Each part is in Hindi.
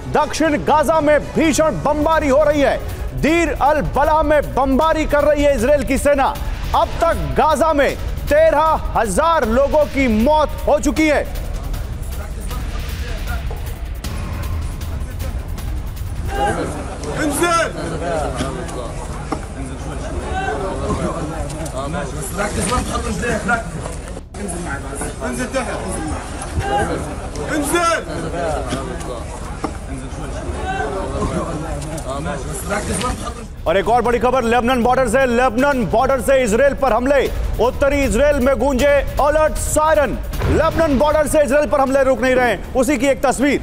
दक्षिण गाजा में भीषण बमबारी हो रही है। दीर अल बला में बमबारी कर रही है इजराइल की सेना। अब तक गाजा में 13,000 लोगों की मौत हो चुकी है। और एक और बड़ी खबर लेबनान बॉर्डर से। लेबनान बॉर्डर से इजराइल पर हमले। उत्तरी इजराइल में गूंजे अलर्ट सायरन। लेबनान बॉर्डर से इजराइल पर हमले रुक नहीं रहे। उसी की एक तस्वीर।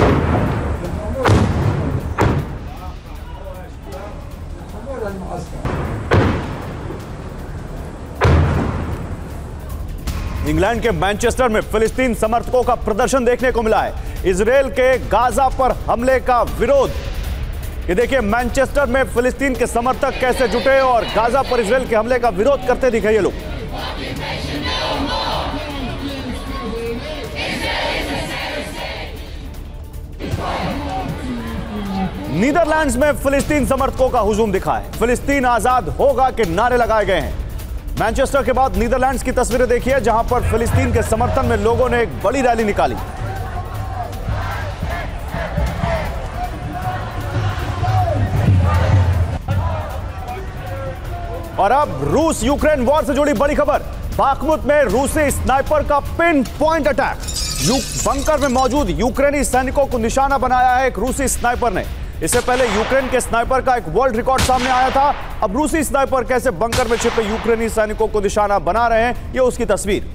इंग्लैंड के मैनचेस्टर में फिलिस्तीन समर्थकों का प्रदर्शन देखने को मिला है। इजराइल के गाजा पर हमले का विरोध। ये देखिए मैनचेस्टर में फिलिस्तीन के समर्थक कैसे जुटे और गाजा पर इजराइल के हमले का विरोध करते दिखे ये लोग। नीदरलैंड्स में फिलिस्तीन समर्थकों का हुजूम दिखा है। फिलिस्तीन आजाद होगा के नारे लगाए गए हैं। मैनचेस्टर के बाद नीदरलैंड्स की तस्वीरें देखिए जहां पर फिलिस्तीन के समर्थन में लोगों ने एक बड़ी रैली निकाली। और अब रूस यूक्रेन वॉर से जुड़ी बड़ी खबर। बाखमुत में रूसी स्नाइपर का पिन पॉइंट अटैक। बंकर में मौजूद यूक्रेनी सैनिकों को निशाना बनाया है एक रूसी स्नाइपर ने। इससे पहले यूक्रेन के स्नाइपर का एक वर्ल्ड रिकॉर्ड सामने आया था। अब रूसी स्नाइपर कैसे बंकर में छिपे यूक्रेनी सैनिकों को निशाना बना रहे हैं, ये उसकी तस्वीर।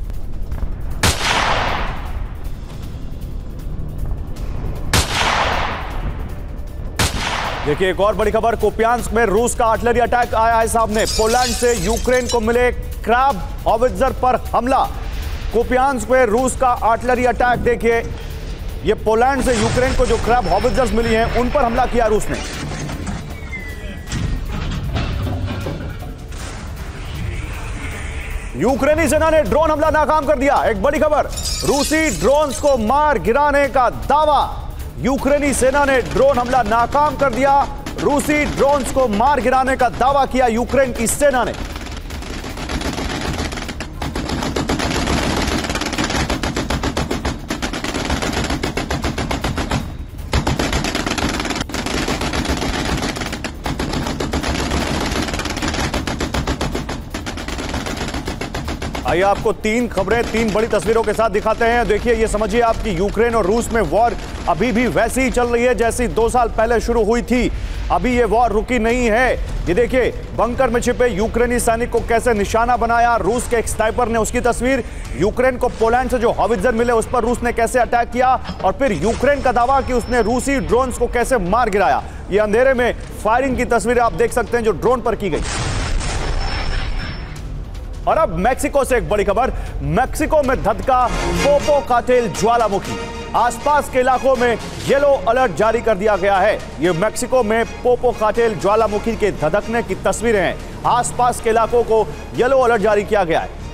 देखिए एक और बड़ी खबर। कुपियांस्क में रूस का आर्टिलरी अटैक आया है सामने। पोलैंड से यूक्रेन को मिले क्रैब हॉवित्जर पर हमला। कुपियांस्क में रूस का आर्टिलरी अटैक। देखिए ये पोलैंड से यूक्रेन को जो क्रैब हॉवित्जर्स मिली हैं उन पर हमला किया रूस ने। यूक्रेनी सेना ने ड्रोन हमला नाकाम कर दिया। एक बड़ी खबर। रूसी ड्रोन्स को मार गिराने का दावा। यूक्रेनी सेना ने ड्रोन हमला नाकाम कर दिया। रूसी ड्रोन्स को मार गिराने का दावा किया यूक्रेन की सेना ने। आइए आपको तीन खबरें तीन बड़ी तस्वीरों के साथ दिखाते हैं। देखिए ये समझिए आपकी यूक्रेन और रूस में वॉर अभी भी वैसी ही चल रही है जैसी 2 साल पहले शुरू हुई थी। अभी ये वॉर रुकी नहीं है। ये देखिए बंकर में छिपे यूक्रेनी सैनिक को कैसे निशाना बनाया रूस के एक स्नाइपर ने, उसकी तस्वीर। यूक्रेन को पोलैंड से जो हॉवित्जर मिले उस पर रूस ने कैसे अटैक किया और फिर यूक्रेन का दावा कि उसने रूसी ड्रोन्स को कैसे मार गिराया। ये अंधेरे में फायरिंग की तस्वीरें आप देख सकते हैं जो ड्रोन पर की गई। और अब मैक्सिको से एक बड़ी खबर। मैक्सिको में धधका पोपोकाटेल ज्वालामुखी। आसपास के इलाकों में येलो अलर्ट जारी कर दिया गया है। ये मैक्सिको में पोपोकाटेल ज्वालामुखी के धधकने की तस्वीरें हैं। आसपास के इलाकों को येलो अलर्ट जारी किया गया है।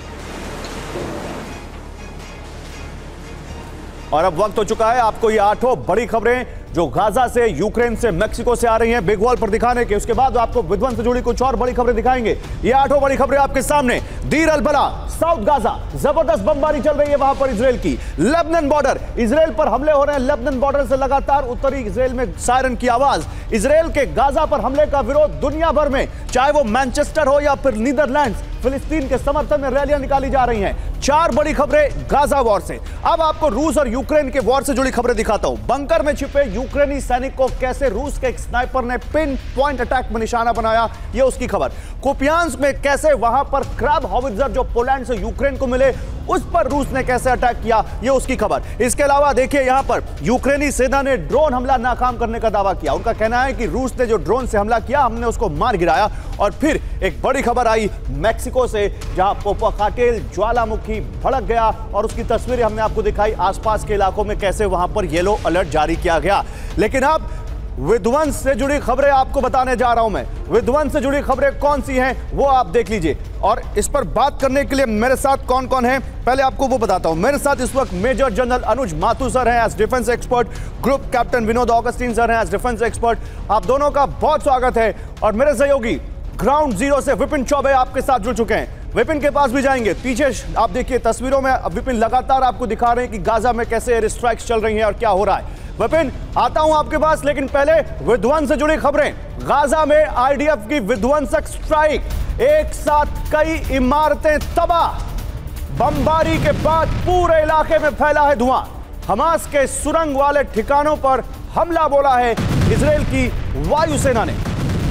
और अब वक्त हो चुका है आपको ये 8 बड़ी खबरें जो गाजा से, यूक्रेन से, मैक्सिको से आ रही हैं बिग वॉल पर दिखाने के। उसके बाद आपको विध्वंस से जुड़ी कुछ और बड़ी खबरें दिखाएंगे। ये 8 बड़ी खबरें आपके सामने। दीर अल बला, साउथ गाजा, जबरदस्त बमबारी चल रही है वहां पर इजराइल की। लेबनान बॉर्डर, इजराइल पर हमले हो रहे हैं। लेबनान बॉर्डर से लगातार उत्तरी इजराइल में सायरन की आवाज। इजराइल के गाजा पर हमले का विरोध दुनिया भर में, चाहे वो मैनचेस्टर हो या फिर नीदरलैंड्स, फिलिस्तीन के समर्थन में रैलियां निकाली जा रही हैं। 4 बड़ी खबरें गाजा वॉर से। अब आपको रूस और यूक्रेन के वॉर से जुड़ी खबरें दिखाता हूं। बंकर में छिपे यूक्रेनी सैनिक को कैसे रूस के एक स्नाइपर ने पिन पॉइंट अटैक में निशाना बनाया, यह उसकी खबर। कुपियांस्क में कैसे वहां पर क्रैब हॉवित्जर जो पोलैंड से यूक्रेन को मिले उस पर रूस ने कैसे अटैक किया, यह उसकी खबर। इसके अलावा देखिए यहां पर यूक्रेनी सेना ने ड्रोन हमला नाकाम करने का दावा किया। उनका कहना है कि रूस ने जो ड्रोन से हमला किया हमने उसको मार गिराया। और फिर एक बड़ी खबर आई मैक्सिको से जहां पोपोकाटेल ज्वालामुखी भड़क गया और उसकी तस्वीरें हमने आपको दिखाई। आसपास के इलाकों में कैसे वहां पर येलो अलर्ट जारी किया गया। लेकिन अब विध्वंस से जुड़ी खबरें आपको बताने जा रहा हूं मैं। विध्वंस से जुड़ी खबरें कौन सी हैं वो आप देख लीजिए। और इस पर बात करने के लिए मेरे साथ कौन कौन है पहले आपको वो बताता हूं। मेरे साथ इस वक्त major general Anuj Mathur sir हैं as defence expert, group captain Vinod Augustine sir हैं एज डिफेंस एक्सपर्ट। आप दोनों का बहुत स्वागत है। और मेरे सहयोगी ग्राउंड जीरो से विपिन चौबे आपके साथ जुड़ चुके हैं। विपिन के पास भी जाएंगे। पीछे आप देखिए तस्वीरों में विपिन लगातार आपको दिखा रहे हैं कि गाजा में कैसे एयर स्ट्राइक्स चल रही हैं और क्या हो रहा है। विपिन, आता हूं आपके पास, लेकिन पहले विध्वंस से जुड़ी खबरें। गाजा में आईडीएफ की विध्वंसक स्ट्राइक, एक साथ कई इमारतें तबाह। बमबारी के बाद पूरे इलाके में फैला है धुआं। हमास के सुरंग वाले ठिकानों पर हमला बोला है इजराइल की वायुसेना ने।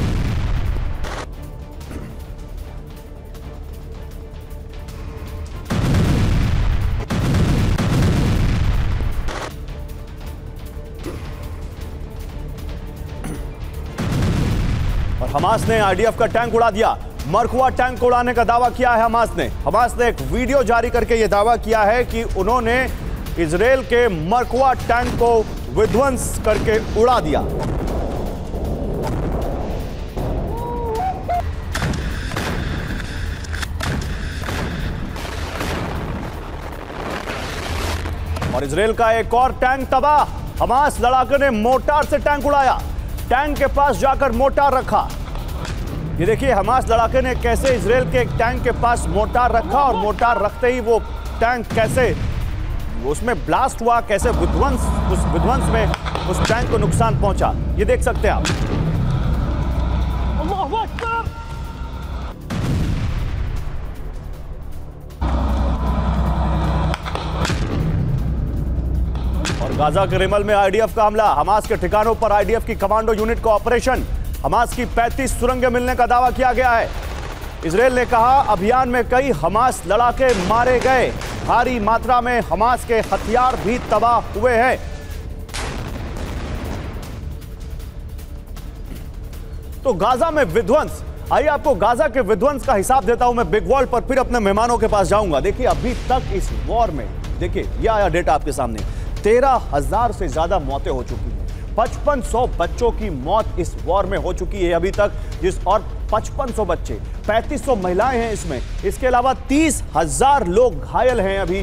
और हमास ने आईडीएफ का टैंक उड़ा दिया। मरकुआ टैंक को उड़ाने का दावा किया है हमास ने। हमास ने एक वीडियो जारी करके यह दावा किया है कि उन्होंने इजराइल के मरकुआ टैंक को विध्वंस करके उड़ा दिया। और इजराइल का एक और टैंक तबाह। हमास लड़ाके ने मोर्टार से टैंक उड़ाया। टैंक के पास जाकर मोर्टार रखा। ये देखिए हमास लड़ाके ने कैसे इजराइल के एक टैंक के पास मोर्टार रखा और मोर्टार रखते ही वो टैंक कैसे उसमें ब्लास्ट हुआ, कैसे उस विध्वंस में उस टैंक को नुकसान पहुंचा, ये देख सकते हैं आप। और गाजा के रिमल में आईडीएफ का हमला। हमास के ठिकानों पर आईडीएफ की कमांडो यूनिट का ऑपरेशन। हमास की 35 सुरंगें मिलने का दावा किया गया है। इजराइल ने कहा अभियान में कई हमास लड़ाके मारे गए। भारी मात्रा में हमास के हथियार भी तबाह हुए हैं। तो गाजा में विध्वंस, आइए आपको गाजा के विध्वंस का हिसाब देता हूं मैं बिग वर्ल्ड पर, फिर अपने मेहमानों के पास जाऊंगा। देखिए अभी तक इस वॉर में, देखिए यह आया डेटा आपके सामने, 13,000 से ज्यादा मौतें हो चुकी हैं। 5500 बच्चों की मौत इस वॉर में हो चुकी है अभी तक, और 5500 बच्चे, 3500 महिलाएं हैं इसमें। इसके अलावा 30,000 लोग घायल हैं अभी।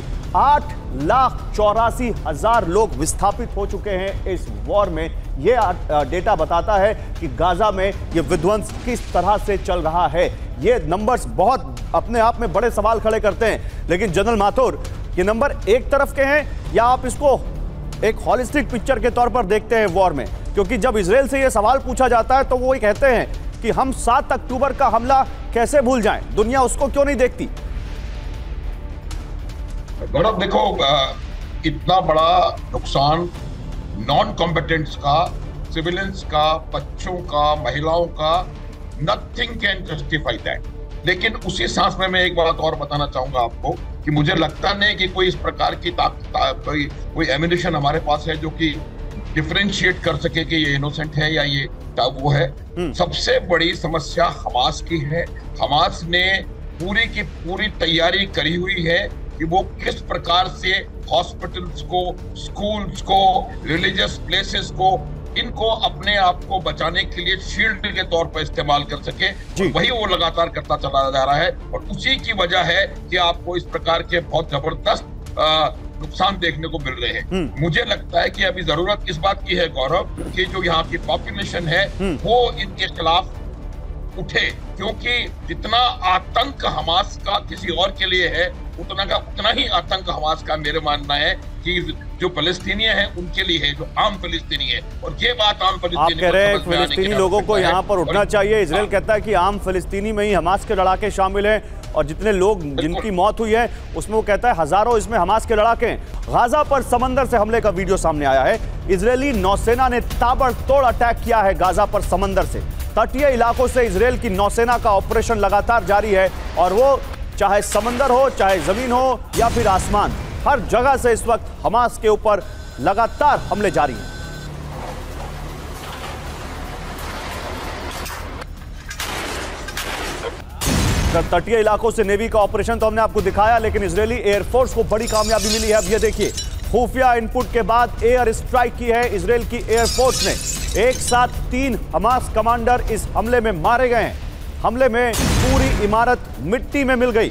8,84,000 लोग विस्थापित हो चुके हैं इस वॉर में। यह डेटा बताता है कि गाजा में यह विध्वंस किस तरह से चल रहा है। ये नंबर्स बहुत अपने आप में बड़े सवाल खड़े करते हैं, लेकिन जनरल माथुर, ये नंबर एक तरफ के हैं या आप इसको एक हॉलिस्टिक पिक्चर के तौर पर देखते हैं वॉर में? क्योंकि जब इजराइल से यह सवाल पूछा जाता है तो वो ये कहते हैं कि हम 7 अक्टूबर का हमला कैसे भूल जाएं, दुनिया उसको क्यों नहीं देखती? गौरव देखो, इतना बड़ा नुकसान नॉन कॉम्पिटेंट्स का, सिविलियंस का, बच्चों का, महिलाओं का, नथिंग कैन जस्टिफाई दैट। लेकिन उसी सांस में मैं एक बात और बताना चाहूंगा आपको कि मुझे लगता नहीं कि कोई इस प्रकार की कोई एमिनेशन हमारे पास है जो कि डिफरेंशिएट कर सके कि ये इनोसेंट है या ये वो है। सबसे बड़ी समस्या हमास की है। हमास ने पूरी की पूरी तैयारी करी हुई है कि वो किस प्रकार से हॉस्पिटल्स को, स्कूल्स को, रिलीजियस प्लेसेस को, इनको अपने आप को बचाने के लिए शील्ड के तौर पर इस्तेमाल कर सके। वही वो लगातार करता चला जा रहा है और उसी की वजह है कि आपको इस प्रकार के बहुत जबरदस्त नुकसान देखने को मिल रहे हैं। मुझे लगता है कि अभी जरूरत इस बात की है गौरव कि जो यहाँ की पॉपुलेशन है वो इनके खिलाफ उठे, क्योंकि जितना आतंक हमास का किसी और के लिए है उतना ही आतंक हमास का मेरे मानना है कि जो फलस्तीनी हैं उनके लिए है, जो आम फलस्तीनी है। और ये बात आम फलस्तीनी, आप कह रहे हैं फलस्तीनी लोगों को यहाँ पर उठना चाहिए। इजराइल कहता है कि आम फलस्तीनी में ही हमास के लड़ाके शामिल हैं और जितने लोग जिनकी मौत हुई है उसमें वो कहता है हजारों इसमें हमास के लड़ाके हैं। गाजा पर समंदर से हमले का वीडियो सामने आया है। इजरायली नौसेना ने ताबड़तोड़ अटैक किया है गाजा पर समंदर से। तटीय इलाकों से इजराइल की नौसेना का ऑपरेशन लगातार जारी है और वो चाहे समंदर हो, चाहे जमीन हो या फिर आसमान, हर जगह से इस वक्त हमास के ऊपर लगातार हमले जारी हैं। तटीय इलाकों से नेवी का ऑपरेशन तो हमने आपको दिखाया, लेकिन इजरायली एयरफोर्स को बड़ी कामयाबी मिली है। अब ये देखिए, खुफिया इनपुट के बाद एयर स्ट्राइक की है इजराइल की एयरफोर्स ने। एक साथ 3 हमास कमांडर इस हमले में मारे गए हैं। हमले में पूरी इमारत मिट्टी में मिल गई।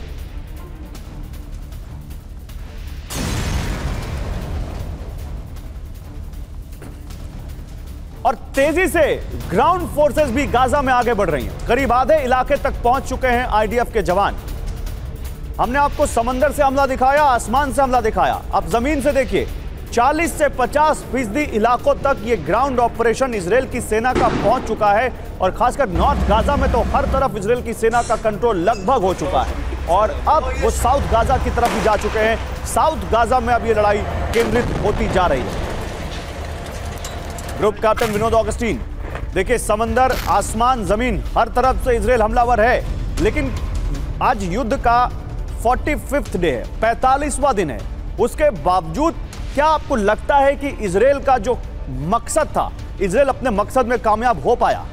और तेजी से ग्राउंड फोर्सेस भी गाजा में आगे बढ़ रही हैं। करीब आधे इलाके तक पहुंच चुके हैं आईडीएफ के जवान। हमने आपको समंदर से हमला दिखाया, आसमान से हमला दिखाया, अब जमीन से देखिए। 40 से 50% इलाकों तक ये ग्राउंड ऑपरेशन इजराइल की सेना का पहुंच चुका है। और खासकर नॉर्थ गाजा में तो हर तरफ इजराइल की सेना का कंट्रोल लगभग हो चुका है और अब वो साउथ गाजा की तरफ भी जा चुके हैं। साउथ गाजा में अब ये लड़ाई केंद्रित होती जा रही है। ग्रुप कैप्टन विनोद ऑगस्टीन, देखिए समंदर, आसमान, जमीन, हर तरफ से इजराइल हमलावर है। लेकिन आज युद्ध का 45वां डे है, 45वां दिन है। उसके बावजूद क्या आपको लगता है कि इजराइल का जो मकसद था, इजराइल अपने मकसद में कामयाब हो पाया?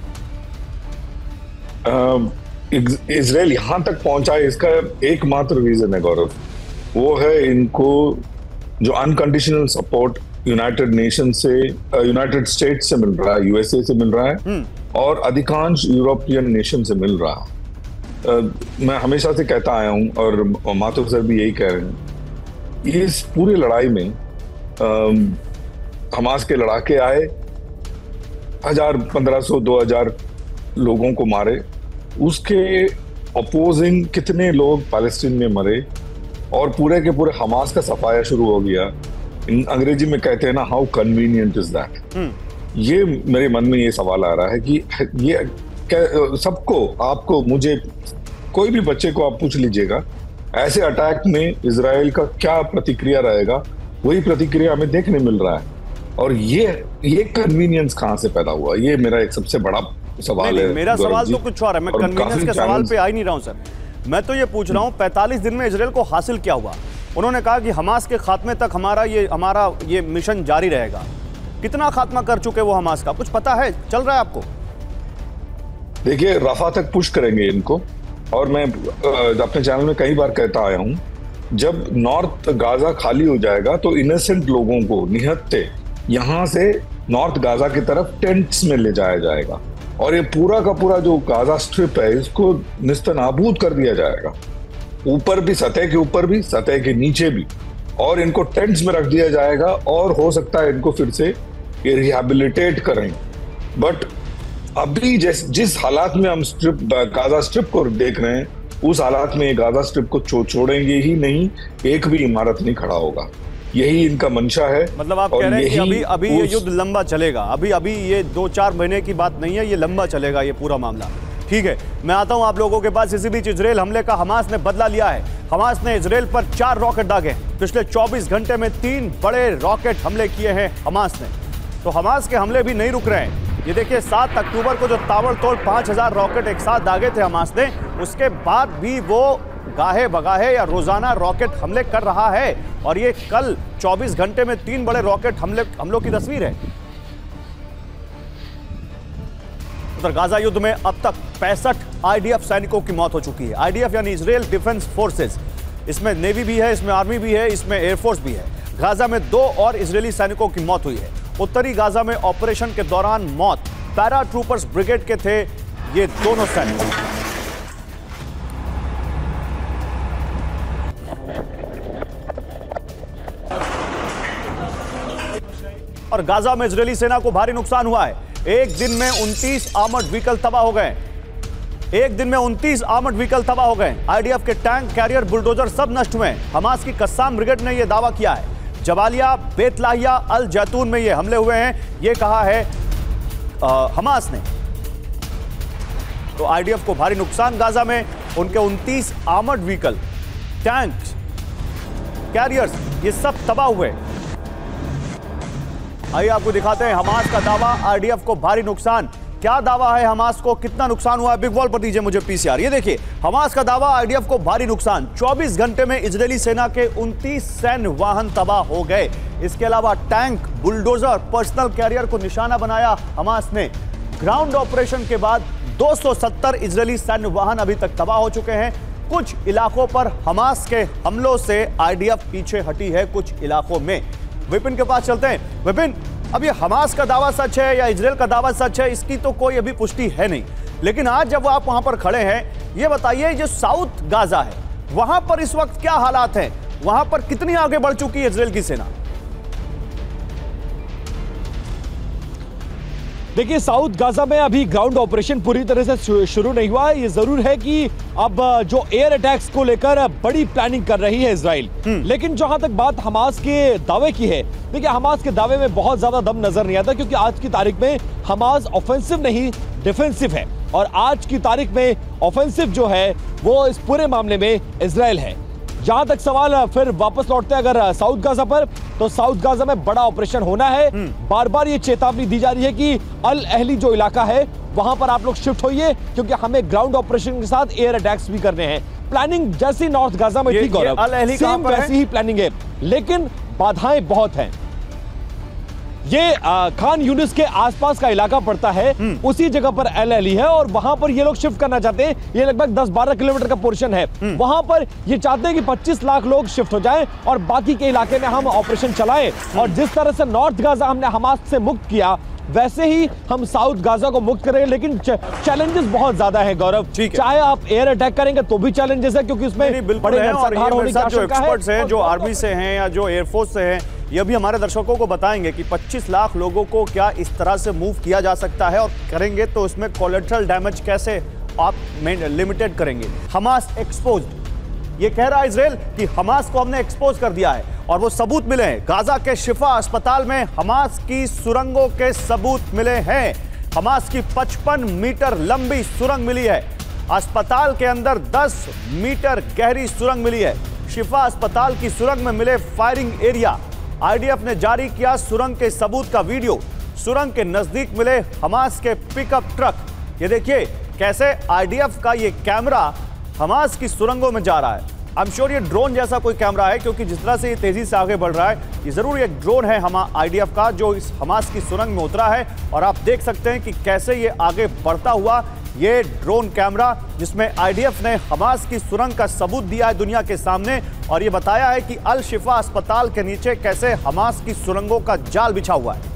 इजराइल यहां तक पहुंचा है, इसका एकमात्र रीजन है गौरव, वो है इनको जो अनकंडीशनल सपोर्ट यूनाइटेड नेशन से, यूनाइटेड स्टेट से मिल रहा है, यूएसए से मिल रहा है और अधिकांश यूरोपियन नेशन से मिल रहा है। मैं हमेशा से कहता आया हूं और माथुर सर भी यही कह रहे हैं, इस पूरी लड़ाई में हमास के लड़ाके आए, 1000, 1500, 2000 लोगों को मारे। उसके अपोजिंग कितने लोग पैलेस्टीन में मरे और पूरे के पूरे हमास का सफाया शुरू हो गया। अंग्रेजी में कहते हैं ना, हाउ कन्वीनियंट इज दैट। ये मेरे मन में ये सवाल आ रहा है कि ये सबको, आपको, मुझे, कोई भी बच्चे को आप पूछ लीजिएगा, ऐसे अटैक में इजराइल का क्या प्रतिक्रिया रहेगा, वही प्रतिक्रिया हमें देखने मिल रहा है। और ये कन्वीनियंस कहां से पैदा हुआ, ये मेरा एक सबसे बड़ा सवाल है। मेरा सवाल तो कुछ और है, मैं कन्वीनियंस के सवाल पे आ ही नहीं रहा हूं सर। मैं तो ये पूछ रहा हूं 45 दिन में इजराइल को हासिल क्या हुआ? उन्होंने कहा कि हमास के खात्मे तक हमारा ये मिशन जारी रहेगा। कितना खात्मा कर चुके वो हमास का, कुछ पता है, चल रहा है आपको? देखिए, रफा तक पुश करेंगे इनको। और मैं अपने चैनल में कई बार कहता आया हूं, जब नॉर्थ गाजा खाली हो जाएगा तो इनोसेंट लोगों को निहत्थे यहां से नॉर्थ गाजा की तरफ टेंट्स में ले जाया जाएगा और ये पूरा का पूरा जो गाजा स्ट्रिप है इसको निस्तनाबूद कर दिया जाएगा। ऊपर भी, सतह के ऊपर भी, सतह के नीचे भी, और इनको टेंट्स में रख दिया जाएगा और हो सकता है इनको फिर से ये रिहैबिलिटेट करें। बट अभी जिस हालात में हम गाजा स्ट्रिप को देख रहे हैं, उस हालात में ये गाजा स्ट्रिप को छोड़ेंगे ही नहीं, एक भी इमारत नहीं खड़ा होगा। यही इनका मंशा है। मतलब आप कह रहे हैं कि अभी ये युद्ध लंबा चलेगा, अभी ये 2-4 महीने की बात नहीं है, ये लंबा चलेगा ये पूरा मामला। ठीक है, मैं आता हूं आप लोगों के पास। इसी बीच इजराइल हमले का हमास ने बदला लिया है। हमास ने इजराइल पर 4 रॉकेट दागे। पिछले 24 घंटे में 3 बड़े रॉकेट हमले किए हैं हमास ने। तो हमास के हमले भी नहीं रुक रहे हैं। ये देखिए, 7 अक्टूबर को जो ताबड़तोड़ 5000 रॉकेट एक साथ दागे थे हमास ने, उसके बाद भी वो गाहे बगाहे या रोजाना रॉकेट हमले कर रहा है। और ये कल 24 घंटे में 3 बड़े रॉकेट हमलों की तस्वीर है। उधर गाजा युद्ध में अब तक 65 आईडीएफ सैनिकों की मौत हो चुकी है। आईडीएफ यानी इजराइल डिफेंस फोर्सेस, इसमें नेवी भी है, इसमें आर्मी भी है, इसमें एयरफोर्स भी है। गाजा में 2 और इजरायली सैनिकों की मौत हुई है। उत्तरी गाजा में ऑपरेशन के दौरान मौत पैरा ट्रूपर्स ब्रिगेड के थे ये दोनों सैनिक। और गाजा में इजरायली सेना को भारी नुकसान हुआ है। एक दिन में 29 आर्मर्ड व्हीकल तबाह हो गए। एक दिन में 29 आर्मर्ड व्हीकल तबाह हो गए। आईडीएफ के टैंक, कैरियर, बुलडोजर सब नष्ट हुए। हमास की कस्साम ब्रिगेड ने यह दावा किया है। जबालिया, बेतलाहिया, अल जैतून में ये हमले हुए हैं, ये कहा है हमास ने। तो आईडीएफ को भारी नुकसान गाजा में। उनके 29 आर्मर्ड व्हीकल, टैंक, कैरियर्स, ये सब तबाह हुए। आइए आपको दिखाते हैं हमास का दावा, आईडीएफ को भारी नुकसान। क्या दावा है हमास को, कितना नुकसान हुआ है? बिग वॉल पर दीजिए मुझे पीसीआर। ये देखिए, हमास का दावा, आईडीएफ को भारी नुकसान। 24 घंटे में इजरायली सेना के 29 सैन्य वाहन तबाह हो गए। इसके अलावा टैंक, बुलडोजर, पर्सनल कैरियर को निशाना बनाया हमास ने। ग्राउंड ऑपरेशन के बाद 270 इजरायली सैन्य वाहन अभी तक तबाह हो चुके हैं। कुछ इलाकों पर हमास के हमलों से आईडीएफ पीछे हटी है, कुछ इलाकों में। विपिन के पास चलते हैं। विपिन, अब ये हमास का दावा सच है या इजराइल का दावा सच है, इसकी तो कोई अभी पुष्टि है नहीं। लेकिन आज जब आप वहां पर खड़े हैं, ये बताइए जो साउथ गाजा है वहां पर इस वक्त क्या हालात हैं, वहां पर कितनी आगे बढ़ चुकी है इजराइल की सेना? देखिए, साउथ गाजा में अभी ग्राउंड ऑपरेशन पूरी तरह से शुरू नहीं हुआ है। ये जरूर है कि अब जो एयर अटैक्स को लेकर बड़ी प्लानिंग कर रही है इजराइल। लेकिन जहां तक बात हमास के दावे की है, देखिए हमास के दावे में बहुत ज्यादा दम नजर नहीं आता, क्योंकि आज की तारीख में हमास ऑफेंसिव नहीं डिफेंसिव है, और आज की तारीख में ऑफेंसिव जो है वो इस पूरे मामले में इजराइल है। जहां तक सवाल फिर वापस लौटते हैं अगर साउथ गाजा पर, तो साउथ गाजा में बड़ा ऑपरेशन होना है। बार बार ये चेतावनी दी जा रही है कि अल अहली जो इलाका है वहां पर आप लोग शिफ्ट होइए, क्योंकि हमें ग्राउंड ऑपरेशन के साथ एयर अटैक्स भी करने हैं। प्लानिंग जैसी नॉर्थ गाजा में थी गौरव, अल अहली कहां पर है? वैसी ही प्लानिंग है, लेकिन बाधाएं बहुत हैं। ये खान यूनिस के आसपास का इलाका पड़ता है, उसी जगह पर अल अहली है, और वहां पर ये लोग शिफ्ट करना चाहते हैं। ये लगभग 10-12 किलोमीटर का पोर्शन है। वहां पर ये चाहते हैं कि 25 लाख लोग शिफ्ट हो जाएं और बाकी के इलाके में हम ऑपरेशन चलाएं। और जिस तरह से नॉर्थ गाजा हमने हमास से मुक्त किया, वैसे ही हम साउथ गाजा को मुक्त करें। लेकिन चैलेंजेस बहुत ज्यादा है गौरव, चाहे आप एयर अटैक करेंगे तो भी चैलेंजेस है, क्योंकि उसमें बड़े नरसंहार होने की आशंका है। एक्सपर्ट्स हैं जो आर्मी से हैं या जो एयरफोर्स से हैं, ये भी हमारे दर्शकों को बताएंगे कि 25 लाख लोगों को क्या इस तरह से मूव किया जा सकता है, और करेंगे तो उसमें कोलेटरल डैमेज कैसे आप लिमिटेड करेंगे। हमास एक्सपोज्ड, ये कह रहा है इजराइल कि हमास को हमने एक्सपोज कर दिया है, और वो सबूत मिले हैं। गाजा के शिफा अस्पताल में हमास की सुरंगों के सबूत मिले हैं। हमास की 55 मीटर लंबी सुरंग मिली है। अस्पताल के अंदर 10 मीटर गहरी सुरंग मिली है। शिफा अस्पताल की सुरंग में मिले फायरिंग एरिया। आईडीएफ ने जारी किया सुरंग के सबूत का वीडियो। सुरंग के नजदीक मिले हमास के पिकअप ट्रक। ये देखिए कैसे आईडीएफ का ये कैमरा हमास की सुरंगों में जा रहा है। आई एम श्योर ये ड्रोन जैसा कोई कैमरा है, क्योंकि जिस तरह से ये तेजी से आगे बढ़ रहा है, ये जरूर एक ड्रोन है आईडीएफ का जो इस हमास की सुरंग में उतरा है। और आप देख सकते हैं कि कैसे ये आगे बढ़ता हुआ ये ड्रोन कैमरा, जिसमें आईडीएफ ने हमास की सुरंग का सबूत दिया है दुनिया के सामने, और ये बताया है कि अल शिफा अस्पताल के नीचे कैसे हमास की सुरंगों का जाल बिछा हुआ है।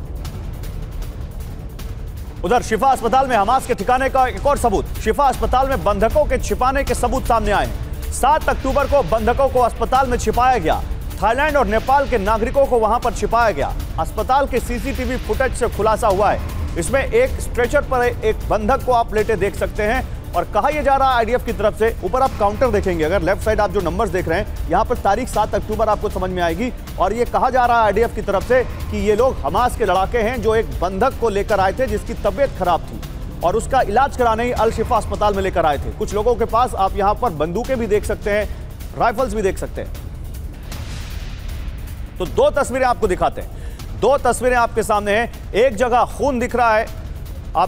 उधर शिफा अस्पताल में हमास के ठिकाने का एक और सबूत। शिफा अस्पताल में बंधकों के छिपाने के सबूत सामने आए हैं। 7 अक्टूबर को बंधकों को अस्पताल में छिपाया गया। थाईलैंड और नेपाल के नागरिकों को वहां पर छिपाया गया। अस्पताल के सीसीटीवी फुटेज से खुलासा हुआ है। इसमें एक स्ट्रेचर पर एक बंधक को आप लेटे देख सकते हैं, और कहा यह जा रहा है आईडीएफ की तरफ से। ऊपर आप काउंटर देखेंगे, अगर लेफ्ट साइड आप जो नंबर्स देख रहे हैं, यहां पर तारीख 7 अक्टूबर आपको समझ में आएगी। और ये कहा जा रहा है आईडीएफ की तरफ से कि ये लोग हमास के लड़ाके हैं जो एक बंधक को लेकर आए थे जिसकी तबीयत खराब थी, और उसका इलाज कराने ही अल शिफा अस्पताल में लेकर आए थे। कुछ लोगों के पास आप यहां पर बंदूकें भी देख सकते हैं, राइफल्स भी देख सकते हैं। तो 2 तस्वीरें आपको दिखाते हैं। 2 तस्वीरें आपके सामने हैं। एक जगह खून दिख रहा है, आप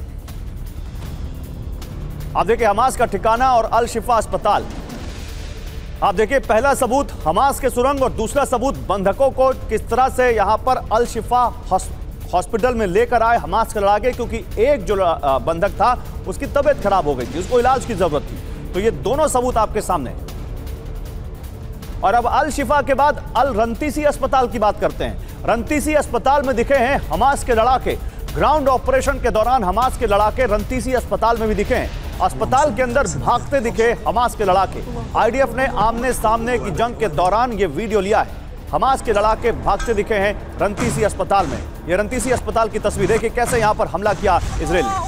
देखिए हमास का ठिकाना और अल शिफा अस्पताल। आप देखिए पहला सबूत हमास के सुरंग, और दूसरा सबूत बंधकों को किस तरह से यहां पर अल शिफा हॉस्पिटल में लेकर आए हमास के लड़ाके, क्योंकि एक जो बंधक था उसकी तबीयत खराब हो गई थी, उसको इलाज की जरूरत थी। तो ये दोनों सबूत आपके सामने हैं। और अब अल शिफा के बाद अल रंतीसी अस्पताल की बात करते हैं। रंतीसी अस्पताल में दिखे हैं हमास के लड़ाके। ग्राउंड ऑपरेशन के दौरान हमास के लड़ाके रंतीसी अस्पताल में भी दिखे हैं। अस्पताल के अंदर भागते दिखे हमास के लड़ाके। आईडीएफ ने आमने सामने की जंग के दौरान ये वीडियो लिया है। हमास के लड़ाके भागते दिखे हैं रंतीसी अस्पताल में। ये रंतीसी अस्पताल की तस्वीर देखिए कैसे यहां पर हमला किया इजराइल ने।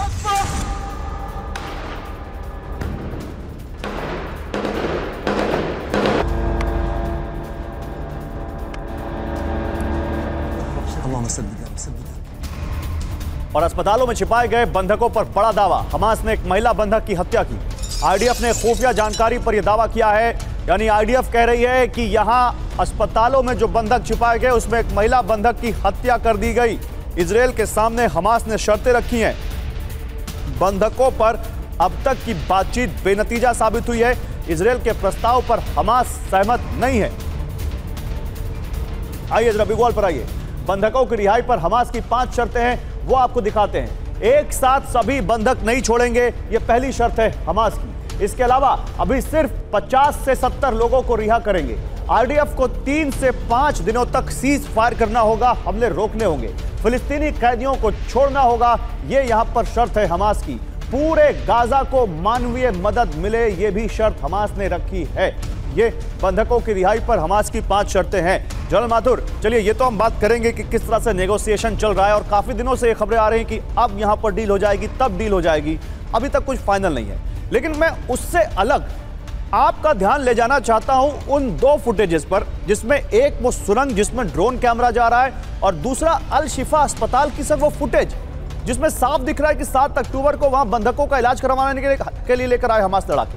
और अस्पतालों में छिपाए गए बंधकों पर बड़ा दावा। हमास ने एक महिला बंधक की हत्या की। आईडीएफ ने खुफिया जानकारी पर यह दावा किया है, यानी आईडीएफ कह रही है कि यहां अस्पतालों में जो बंधक छिपाए गए उसमें एक महिला बंधक की हत्या कर दी गई। इजराइल के सामने हमास ने शर्तें रखी हैं। बंधकों पर अब तक की बातचीत बेनतीजा साबित हुई है। इजराइल के प्रस्ताव पर हमास सहमत नहीं है। आइए जरा बिग वॉल पर आइए। बंधकों की रिहाई पर हमास की 5 शर्तें हैं, वो आपको दिखाते हैं। एक साथ सभी बंधक नहीं छोड़ेंगे, ये पहली शर्त है हमास की। इसके अलावा अभी सिर्फ 50 से 70 लोगों को रिहा करेंगे। आईडीएफ को 3 से 5 दिनों तक सीज फायर करना होगा, हमले रोकने होंगे, फिलिस्तीनी कैदियों को छोड़ना होगा, ये यहां पर शर्त है हमास की। पूरे गाजा को मानवीय मदद मिले, ये भी शर्त हमास ने रखी है। ये बंधकों की रिहाई पर हमास की 5 शर्तें हैं। जनरल माथुर, चलिए ये तो हम बात करेंगे कि किस तरह से नेगोशिएशन चल रहा है, और काफी दिनों से ये खबरें आ रही हैं कि अब यहां पर डील हो जाएगी, तब डील हो जाएगी, अभी तक कुछ फाइनल नहीं है। लेकिन मैं उससे अलग आपका ध्यान ले जाना चाहता हूं उन 2 फुटेजेस पर, जिसमें एक वो सुरंग जिसमें ड्रोन कैमरा जा रहा है, और दूसरा अल शिफा अस्पताल की सर वो फुटेज जिसमें साफ दिख रहा है कि 7 अक्टूबर को वहां बंधकों का इलाज करवाने के लिए लेकर आए हमास लड़ाके।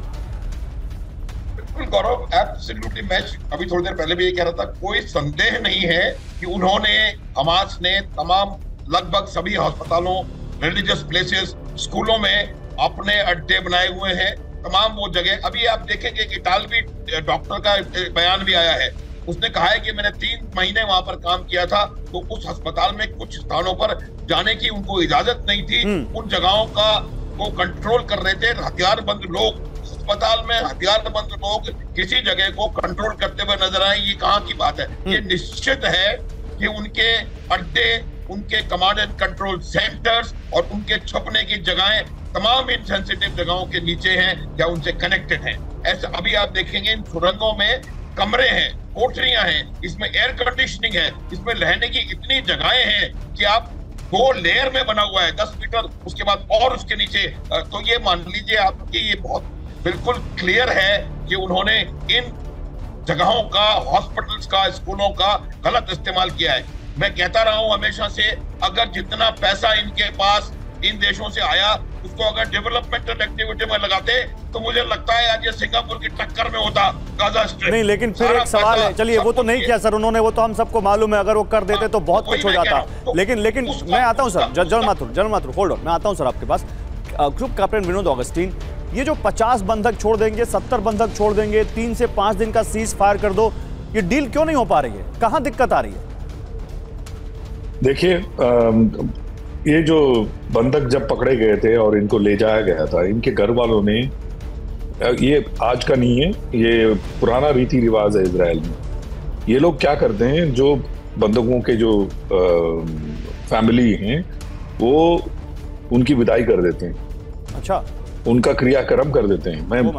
बिल्कुल गौरव, एब्सोल्युटली। मैं अभी थोड़ी देर पहले भी ये कह रहा था, कोई संदेह नहीं है कि उन्होंने, हमास ने तमाम लगभग सभी अस्पतालों, रिलीजियस प्लेसेस, स्कूलों में अपने अड्डे बनाए हुए हैं। तमाम वो जगह, अभी आप देखेंगे कि इटालवी डॉक्टर का बयान भी आया है, उसने कहा है कि मैंने 3 महीने वहां पर काम किया था, तो उस अस्पताल में कुछ स्थानों पर जाने की उनको इजाजत नहीं थी। उन जगहों का वो कंट्रोल कर रहे थे हथियारबंद लोग। अस्पताल में हथियारबंद लोग किसी जगह को कंट्रोल करते हुए नजर आए, ये कहाँ की बात है? ये निश्चित है कि उनके अड्डे, उनके कमांड एंड कंट्रोल सेंटर्स और उनके छुपने की जगहें तमाम इन सेंसिटिव जगहों के नीचे हैं या उनसे कनेक्टेड हैं। ऐसा अभी आप देखेंगे इन सुरंगों में कमरे हैं, कोठरियां हैं, इसमें एयर कंडीशनिंग है, इसमें रहने की इतनी जगहें हैं कि आप 2 लेयर में बना हुआ है, 10 मीटर, उसके बाद और उसके नीचे। तो ये मान लीजिए आपकी, ये बहुत बिल्कुल क्लियर है कि उन्होंने इन जगहों का, हॉस्पिटल्स का, स्कूलों का गलत इस्तेमाल किया है। मैं कहता रहा हूं हमेशा से, अगर जितना पैसा इनके पास इन देशों से आया उसको अगर डेवलपमेंटल एक्टिविटी में लगाते तो मुझे लगता है आज ये सिंगापुर की टक्कर में होता गाजा स्ट्रिप। नहीं, लेकिन फिर एक सवाल है, चलिए वो तो नहीं किया सर उन्होंने, वो तो हम सबको मालूम है, अगर वो कर देते तो बहुत कुछ हो जाता। लेकिन मैं आता हूं sir, general Mathur hold on, मैं आता हूं सर आपके पास। ग्रुप कैप्टन विनोद ऑगस्टीन, ये जो 50 बंधक छोड़ देंगे, 70 बंधक छोड़ देंगे, 3 से 5 दिन का सीज फायर कर दो, ये डील क्यों नहीं हो पा रही है? कहां दिक्कत आ रही है? देखिए, ये जो बंधक जब पकड़े गए थे और इनको ले जाया गया था, इनके घर वालों ने, ये आज का नहीं है, ये पुराना रीति रिवाज है इजराइल में। ये लोग क्या करते हैं, जो बंधकों के जो फैमिली हैं वो उनकी विदाई कर देते हैं। अच्छा, उनका क्रियाक्रम कर देते हैं। मैं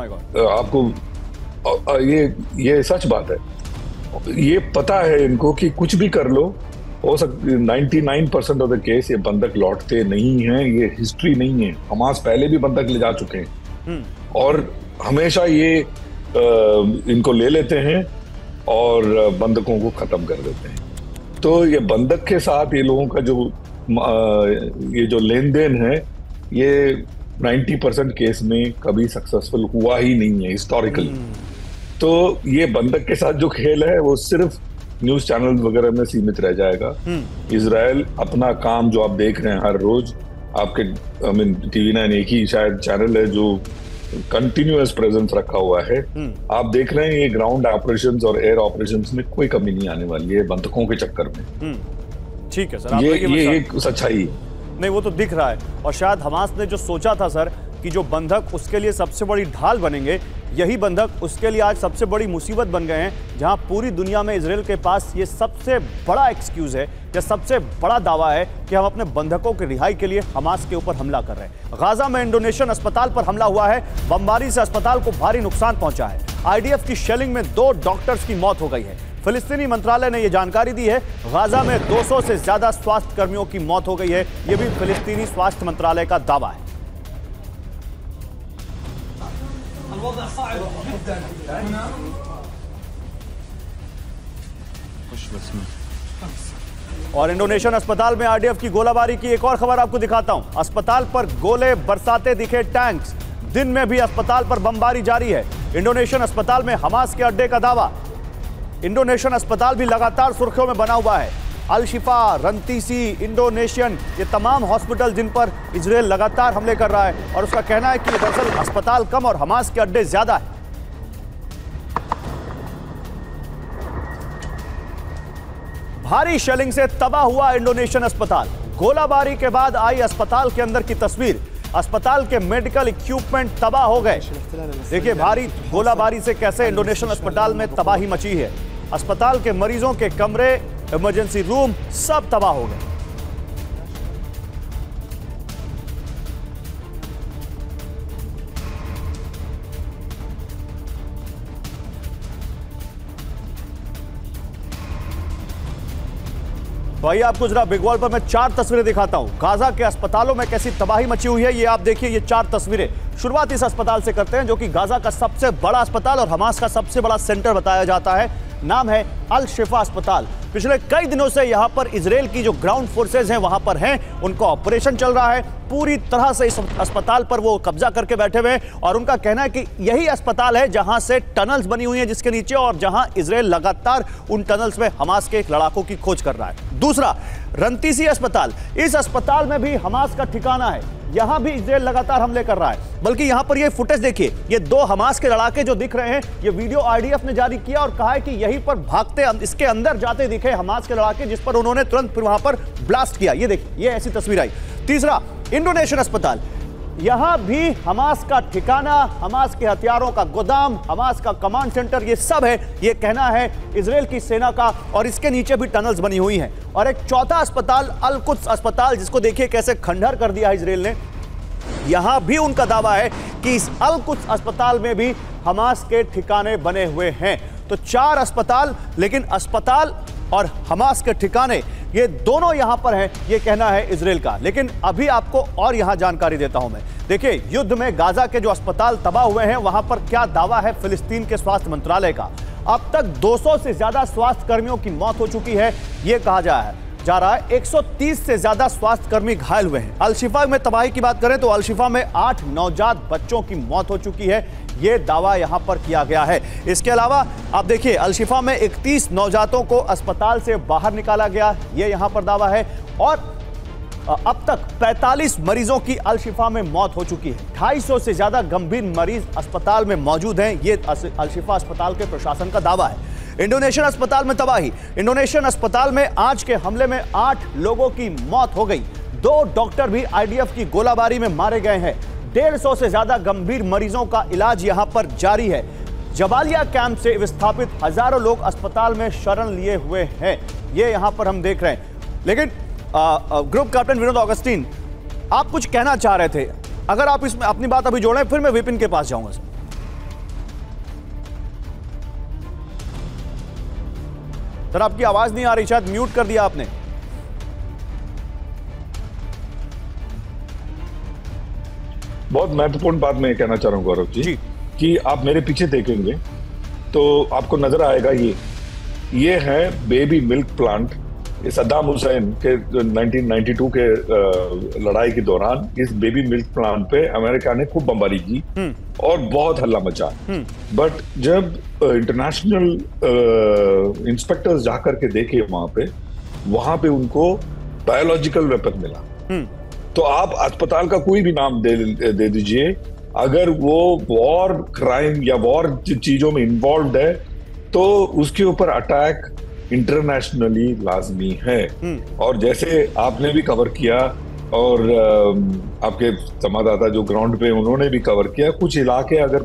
आपको ये सच बात है, ये पता है इनको कि कुछ भी कर लो, हो सकती 99% ऑफ द केस ये बंधक लौटते नहीं हैं। ये हिस्ट्री नहीं है, हमास पहले भी बंधक ले जा चुके हैं और हमेशा ये इनको ले लेते हैं और बंधकों को खत्म कर देते हैं। तो ये बंधक के साथ ये लोगों का ये जो लेन देन है, ये 90% केस में कभी सक्सेसफुल हुआ ही नहीं है हिस्टोरिकली। तो ये बंधक के साथ जो खेल है वो सिर्फ न्यूज चैनल वगैरह में सीमित रह जाएगा। इजराइल अपना काम जो आप देख रहे हैं हर रोज, आपके TV9 एक ही शायद चैनल है जो कंटिन्यूअस प्रेजेंस रखा हुआ है। आप देख रहे हैं ये ग्राउंड ऑपरेशंस और एयर ऑपरेशंस में कोई कमी नहीं आने वाली है बंधकों के चक्कर में। ठीक है सर, ये एक सच्चाई है। नहीं, वो तो दिख रहा है, और शायद हमास ने जो सोचा था सर कि जो बंधक उसके लिए सबसे बड़ी ढाल बनेंगे, यही बंधक उसके लिए आज सबसे बड़ी मुसीबत बन गए हैं। जहां पूरी दुनिया में इजराइल के पास ये सबसे बड़ा एक्सक्यूज है या सबसे बड़ा दावा है कि हम अपने बंधकों की रिहाई के लिए हमास के ऊपर हमला कर रहे हैं। गाजा में इंडोनेशियन अस्पताल पर हमला हुआ है, बमबारी से अस्पताल को भारी नुकसान पहुंचा है। आईडीएफ की शेलिंग में 2 डॉक्टर्स की मौत हो गई है। फिलिस्तीनी मंत्रालय ने यह जानकारी दी है, गाजा में 200 से ज्यादा स्वास्थ्य कर्मियों की मौत हो गई है। यह भी फिलिस्तीनी स्वास्थ्य मंत्रालय का दावा है। और इंडोनेशियन अस्पताल में आईडीएफ की गोलाबारी की एक और खबर आपको दिखाता हूं। अस्पताल पर गोले बरसाते दिखे टैंक्स, दिन में भी अस्पताल पर बमबारी जारी है। इंडोनेशियन अस्पताल में हमास के अड्डे का दावा। इंडोनेशियन अस्पताल भी लगातार सुर्खियों में बना हुआ है। अल शिफा, रंतीसी, इंडोनेशियन, ये तमाम हॉस्पिटल जिन पर इजराइल लगातार हमले कर रहा है, और उसका कहना है कि दरअसल अस्पताल कम और हमास के अड्डे ज्यादा है। भारी शेलिंग से तबाह हुआ इंडोनेशियन अस्पताल। गोलाबारी के बाद आई अस्पताल के अंदर की तस्वीर। अस्पताल के मेडिकल इक्विपमेंट तबाह हो गए। देखिए भारी गोलाबारी से कैसे इंडोनेशियन अस्पताल में तबाही मची है। अस्पताल के मरीजों के कमरे, इमरजेंसी रूम सब तबाह हो गए। तो आइए आपको जरा बिग वॉल पर मैं 4 तस्वीरें दिखाता हूं। गाजा के अस्पतालों में कैसी तबाही मची हुई है, ये आप देखिए। ये 4 तस्वीरें शुरुआत इस अस्पताल से करते हैं, जो कि गाजा का सबसे बड़ा अस्पताल और हमास का सबसे बड़ा सेंटर बताया जाता है। नाम है अल शिफा अस्पताल। पिछले कई दिनों से यहां पर इजराइल की जो ग्राउंड फोर्सेज हैं वहां पर हैं, उनका ऑपरेशन चल रहा है। पूरी तरह से इस अस्पताल पर वो कब्जा करके बैठे हुए हैं और उनका कहना है कि यही अस्पताल है जहां से टनल्स बनी हुई हैं जिसके नीचे, और जहां इजराइल लगातार उन टनल्स में हमास के लड़ाकों की खोज कर रहा है। दूसरा, रंतीसी अस्पताल। इस अस्पताल में भी हमास का ठिकाना है। यहां भी इजराइल लगातार हमले कर रहा है। बल्कि यहां पर ये फुटेज देखिए, ये 2 हमास के लड़ाके जो दिख रहे हैं, ये वीडियो आईडीएफ ने जारी किया और कहा है कि यहीं पर भागते, इसके अंदर जाते दिखे हमास के लड़ाके, जिस पर उन्होंने तुरंत फिर वहां पर ब्लास्ट किया। ये देखिए, ये ऐसी तस्वीर आई। तीसरा, इंडोनेशियन अस्पताल। यहां भी हमास का ठिकाना, हमास के हथियारों का गोदाम, हमास का कमांड सेंटर, ये सब है। ये कहना है इजराइल की सेना का, और इसके नीचे भी टनल्स बनी हुई हैं। और एक चौथा अस्पताल, अल कुद्स अस्पताल, जिसको देखिए कैसे खंडहर कर दिया है इजराइल ने। यहां भी उनका दावा है कि इस अल कुद्स अस्पताल में भी हमास के ठिकाने बने हुए हैं। तो 4 अस्पताल, लेकिन अस्पताल और हमास के ठिकाने ये दोनों यहां पर हैं, ये कहना है इजराइल का। लेकिन अभी आपको और यहां जानकारी देता हूं मैं। देखिए, युद्ध में गाजा के जो अस्पताल तबाह हुए हैं वहां पर क्या दावा है फिलिस्तीन के स्वास्थ्य मंत्रालय का। अब तक 200 से ज्यादा स्वास्थ्य कर्मियों की मौत हो चुकी है, यह कहा जा रहा है। 130 से ज्यादा स्वास्थ्य कर्मी घायल हुए हैं। अल शिफा में तबाही की बात करें तो अल शिफा में 8 नवजात बच्चों की मौत हो चुकी है, यह दावा यहां पर किया गया है। इसके अलावा आप देखिए, अल शिफा में 31 नवजातों को अस्पताल से बाहर निकाला गया, यह यहां पर दावा है। और अब तक 45 मरीजों की अल शिफा में मौत हो चुकी है। 250 से ज्यादा गंभीर मरीज अस्पताल में मौजूद हैं, यह अल शिफा अस्पताल के प्रशासन का दावा है। इंडोनेशियन अस्पताल में तबाही। इंडोनेशियन अस्पताल में आज के हमले में 8 लोगों की मौत हो गई। 2 डॉक्टर भी आईडीएफ की गोलाबारी में मारे गए हैं। 150 से ज्यादा गंभीर मरीजों का इलाज यहां पर जारी है। जबालिया कैंप से विस्थापित हजारों लोग अस्पताल में शरण लिए हुए हैं, ये यहां पर हम देख रहे हैं। लेकिन ग्रुप कैप्टन विनोद ऑगस्टीन, आप कुछ कहना चाह रहे थे, अगर आप इसमें अपनी बात अभी जोड़ें, फिर मैं विपिन के पास जाऊंगा। सर, आपकी आवाज नहीं आ रही, शायद म्यूट कर दिया आपने। बहुत महत्वपूर्ण बात मैं कहना चाह रहा हूं गौरव जी, कि आप मेरे पीछे देखेंगे तो आपको नजर आएगा ये है बेबी मिल्क प्लांट। ये सद्दाम हुसैन के 1992 के लड़ाई के दौरान इस बेबी मिल्क प्लांट पे अमेरिका ने खूब बमबारी की और बहुत हल्ला मचा। बट जब इंटरनेशनल इंस्पेक्टर्स जाकर के देखे वहां पे उनको बायोलॉजिकल वेपन मिला। तो आप अस्पताल का कोई भी नाम दे दीजिए, अगर वो वॉर क्राइम या वॉर चीजों में इन्वॉल्व है तो उसके ऊपर अटैक इंटरनेशनली लाजमी है। और जैसे आपने भी कवर किया और आपके संवाददाता जो ग्राउंड पे उन्होंने भी कवर किया, कुछ इलाके अगर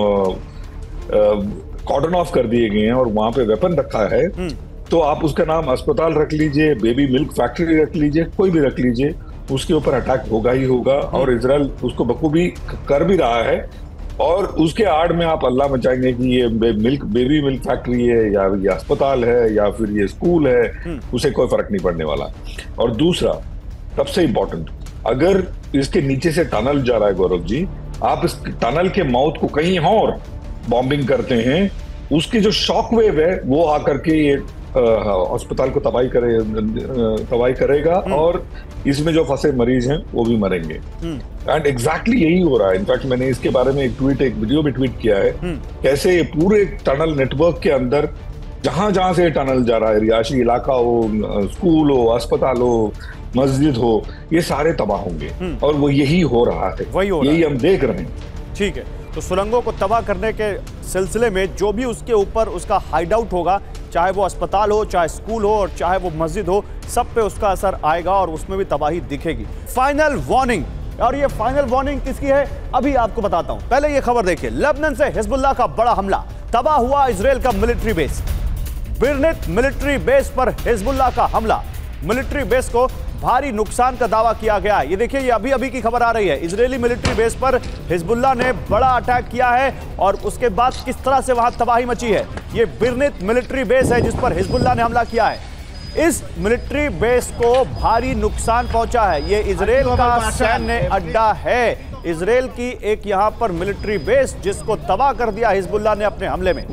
कॉर्डन ऑफ कर दिए गए हैं और वहां पे वेपन रखा है तो आप उसका नाम अस्पताल रख लीजिए, बेबी मिल्क फैक्ट्री रख लीजिए, कोई भी रख लीजिए, उसके ऊपर अटैक होगा ही होगा। और इजराइल उसको बखूबी कर भी रहा है। और उसके आड़ में आप अल्लाह मचाएंगे कि ये बेबी मिल्क फैक्ट्री है या ये अस्पताल है या फिर ये स्कूल है, उसे कोई फर्क नहीं पड़ने वाला। और दूसरा सबसे इंपॉर्टेंट, अगर इसके नीचे से टनल जा रहा है गौरव जी, आप इस टनल के माउथ को कहीं और बॉम्बिंग करते हैं, उसकी जो शॉक वेव है वो आकर के ये अस्पताल को तबाही करेगा और इसमें जो फंसे मरीज हैं वो भी मरेंगे। एंड एग्जैक्टली यही हो रहा है। इनफैक्ट मैंने इसके बारे में एक वीडियो भी ट्वीट किया है, कैसे ये पूरे टनल नेटवर्क के अंदर जहां जहां से टनल जा रहा है, रिहायशी इलाका हो, स्कूल हो, अस्पताल हो, मस्जिद हो, ये सारे तबाह होंगे। और वो यही हो रहा है, यही हम देख रहे हैं। ठीक है, तो सुरंगों को तबाह करने के सिलसिले में जो भी उसके ऊपर उसका हाइड आउट होगा, चाहे वो अस्पताल हो, चाहे स्कूल हो और चाहे वो मस्जिद हो, सब पे उसका असर आएगा और उसमें भी तबाही दिखेगी। फाइनल वार्निंग, और ये फाइनल वार्निंग किसकी है अभी आपको बताता हूं। पहले ये खबर देखिए, लेबनान से हिजबुल्लाह का बड़ा हमला, तबाह हुआ इजराइल का military base. Biranit military base पर हिजबुल्लाह का हमला, मिलिट्री बेस को भारी नुकसान का दावा किया गया। ये देखिए, ये अभी अभी की खबर आ रही है, इजरायली मिलिट्री बेस पर हिजबुल्लाह ने बड़ा अटैक किया है और उसके बाद किस तरह से वहां तबाही मची है। ये बिरनित मिलिट्री बेस है जिस पर हिजबुल्लाह ने हमला किया है। इस मिलिट्री बेस को भारी नुकसान पहुंचा है। ये इजराइल का सैन्य अड्डा है, इजराइल की एक यहां पर मिलिट्री बेस जिसको तबाह कर दिया हिजबुल्लाह ने अपने हमले में।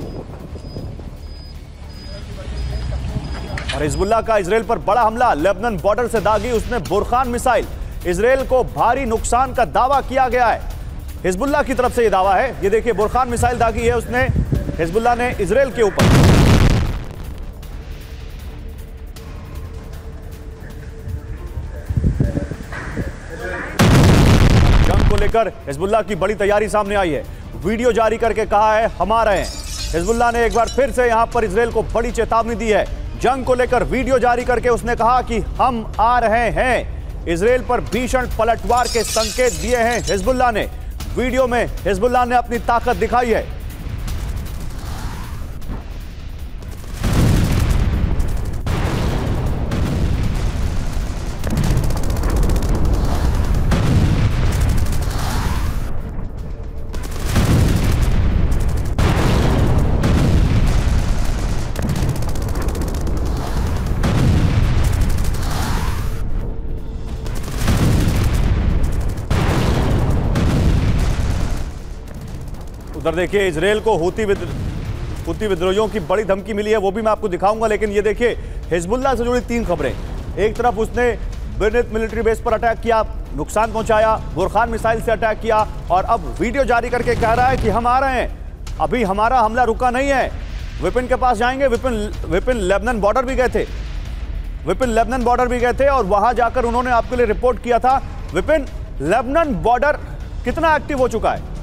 और हिजबुल्लाह का इजराइल पर बड़ा हमला, लेबनान बॉर्डर से दागी उसने बुरखान मिसाइल, इजराइल को भारी नुकसान का दावा किया गया है। हिजबुल्लाह की तरफ से यह दावा है। ये देखिए, बुरखान मिसाइल दागी है उसने, हिजबुल्लाह ने इजराइल के ऊपर। जंग को लेकर हिजबुल्लाह की बड़ी तैयारी सामने आई है, वीडियो जारी करके कहा है हम आ रहे हैं। हिजबुल्लाह ने एक बार फिर से यहां पर इजराइल को बड़ी चेतावनी दी है। जंग को लेकर वीडियो जारी करके उसने कहा कि हम आ रहे हैं। इजराइल पर भीषण पलटवार के संकेत दिए हैं हिजबुल्लाह ने। वीडियो में हिजबुल्लाह ने अपनी ताकत दिखाई है। उधर देखिए, इजराइल को हूती विद्रोहियों की बड़ी धमकी मिली है, वो भी मैं आपको दिखाऊंगा। लेकिन ये देखिए, हिजबुल्लाह से जुड़ी तीन खबरें। एक तरफ उसने बिरनित मिलिट्री बेस पर अटैक किया, नुकसान पहुंचाया, बुरखान मिसाइल से अटैक किया, और अब वीडियो जारी करके कह रहा है कि हम आ रहे हैं, अभी हमारा हमला रुका नहीं है। विपिन के पास जाएंगे। विपिन लेबनान बॉर्डर भी गए थे, विपिन लेबनान बॉर्डर भी गए थे और वहां जाकर उन्होंने आपके लिए रिपोर्ट किया था। विपिन, लेबनान बॉर्डर कितना एक्टिव हो चुका है?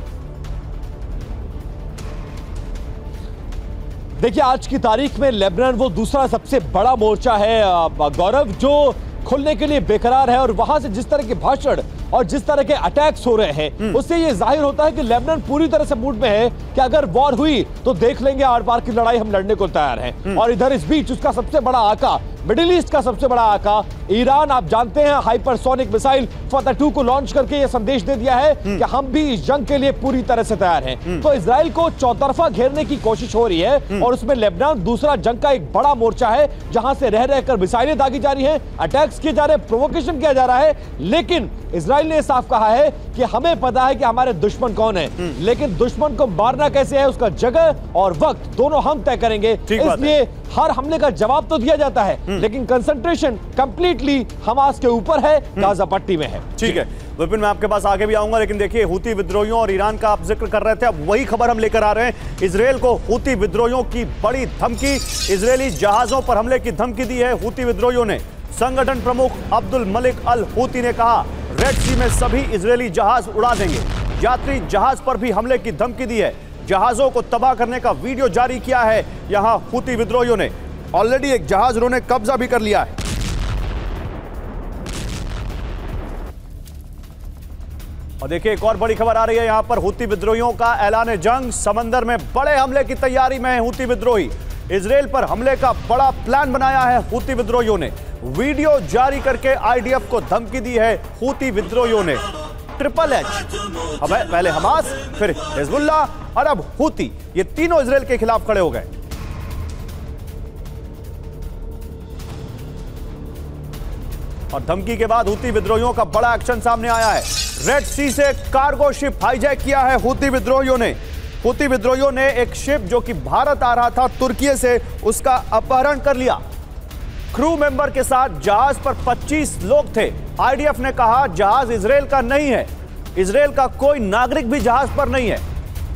देखिए, आज की तारीख में लेबनान वो दूसरा सबसे बड़ा मोर्चा है गौरव, जो खुलने के लिए बेकरार है। और वहां से जिस तरह के भाषण और जिस तरह के अटैक्स हो रहे हैं, उससे ये जाहिर होता है कि लेबनान पूरी तरह से मूड में है कि अगर वॉर हुई तो देख लेंगे, आर पार की लड़ाई हम लड़ने को तैयार हैं। और इधर इस बीच उसका सबसे बड़ा आका, मिडिल ईस्ट का सबसे बड़ा आका ईरान, आप जानते हैं, हाइपरसोनिक मिसाइल फतह 2 को लॉन्च करके ये संदेश दे दिया है कि हम भी इस जंग के लिए पूरी तरह से तैयार हैं। तो इजराइल को चौतरफा घेरने की कोशिश हो रही है और उसमें लेबनान दूसरा जंग का एक बड़ा मोर्चा है, जहां से रह रहकर मिसाइलें दागी जा रही हैं, अटैक्स किए जा रहे हैं, प्रोवोकेशन किया जा रहा है। लेकिन इजराइल ने साफ कहा है कि हमें पता है कि हमारे दुश्मन कौन है, लेकिन दुश्मन को मारना कैसे है, उसका जगह और वक्त दोनों हम तय करेंगे। इसलिए हर हमले का जवाब तो दिया जाता है, लेकिन कंसंट्रेशन कंप्लीटली हमास के ऊपर है, गाजा पट्टी में है। ठीक है विपिन, मैं आपके पास आगे भी आऊंगा, लेकिन देखिए, हूती विद्रोहियों और ईरान का आप जिक्र कर रहे थे, अब वही खबर हम लेकर आ रहे हैं। इजराइल को हूती विद्रोहियों की बड़ी धमकी, इजरायली जहाजों पर हमले की धमकी दी है हूती विद्रोहियों ने। संगठन प्रमुख अब्दुल मलिक अल हूती ने कहा, रेड सी में सभी इजरायली जहाज उड़ा देंगे। यात्री जहाज पर भी हमले की धमकी दी है, जहाजों को तबाह करने का वीडियो जारी किया है यहां हूती विद्रोहियों ने। ऑलरेडी एक जहाज उन्होंने कब्जा भी कर लिया है। और देखिए, एक और बड़ी खबर आ रही है यहां पर, हूती विद्रोहियों का ऐलान जंग, समंदर में बड़े हमले की तैयारी में है हूती विद्रोही। इजराइल पर हमले का बड़ा प्लान बनाया है हूती विद्रोहियों ने, वीडियो जारी करके आईडीएफ को धमकी दी है हूती विद्रोहियों ने। ट्रिपल एच, पहले हमास, फिर हिजबुल्लाह और अब हूती, ये तीनों इजराइल के खिलाफ खड़े हो गए। और धमकी के बाद हूती विद्रोहियों का बड़ा एक्शन सामने आया है। रेड सी से कार्गो शिप हाईजैक किया है हूती विद्रोहियों ने। हूती विद्रोहियों ने एक शिप जो कि भारत आ रहा था तुर्की से, उसका अपहरण कर लिया। क्रू मेंबर के साथ जहाज पर 25 लोग थे। आईडीएफ ने कहा जहाज इजराइल का नहीं है, इजराइल का कोई नागरिक भी जहाज पर नहीं है।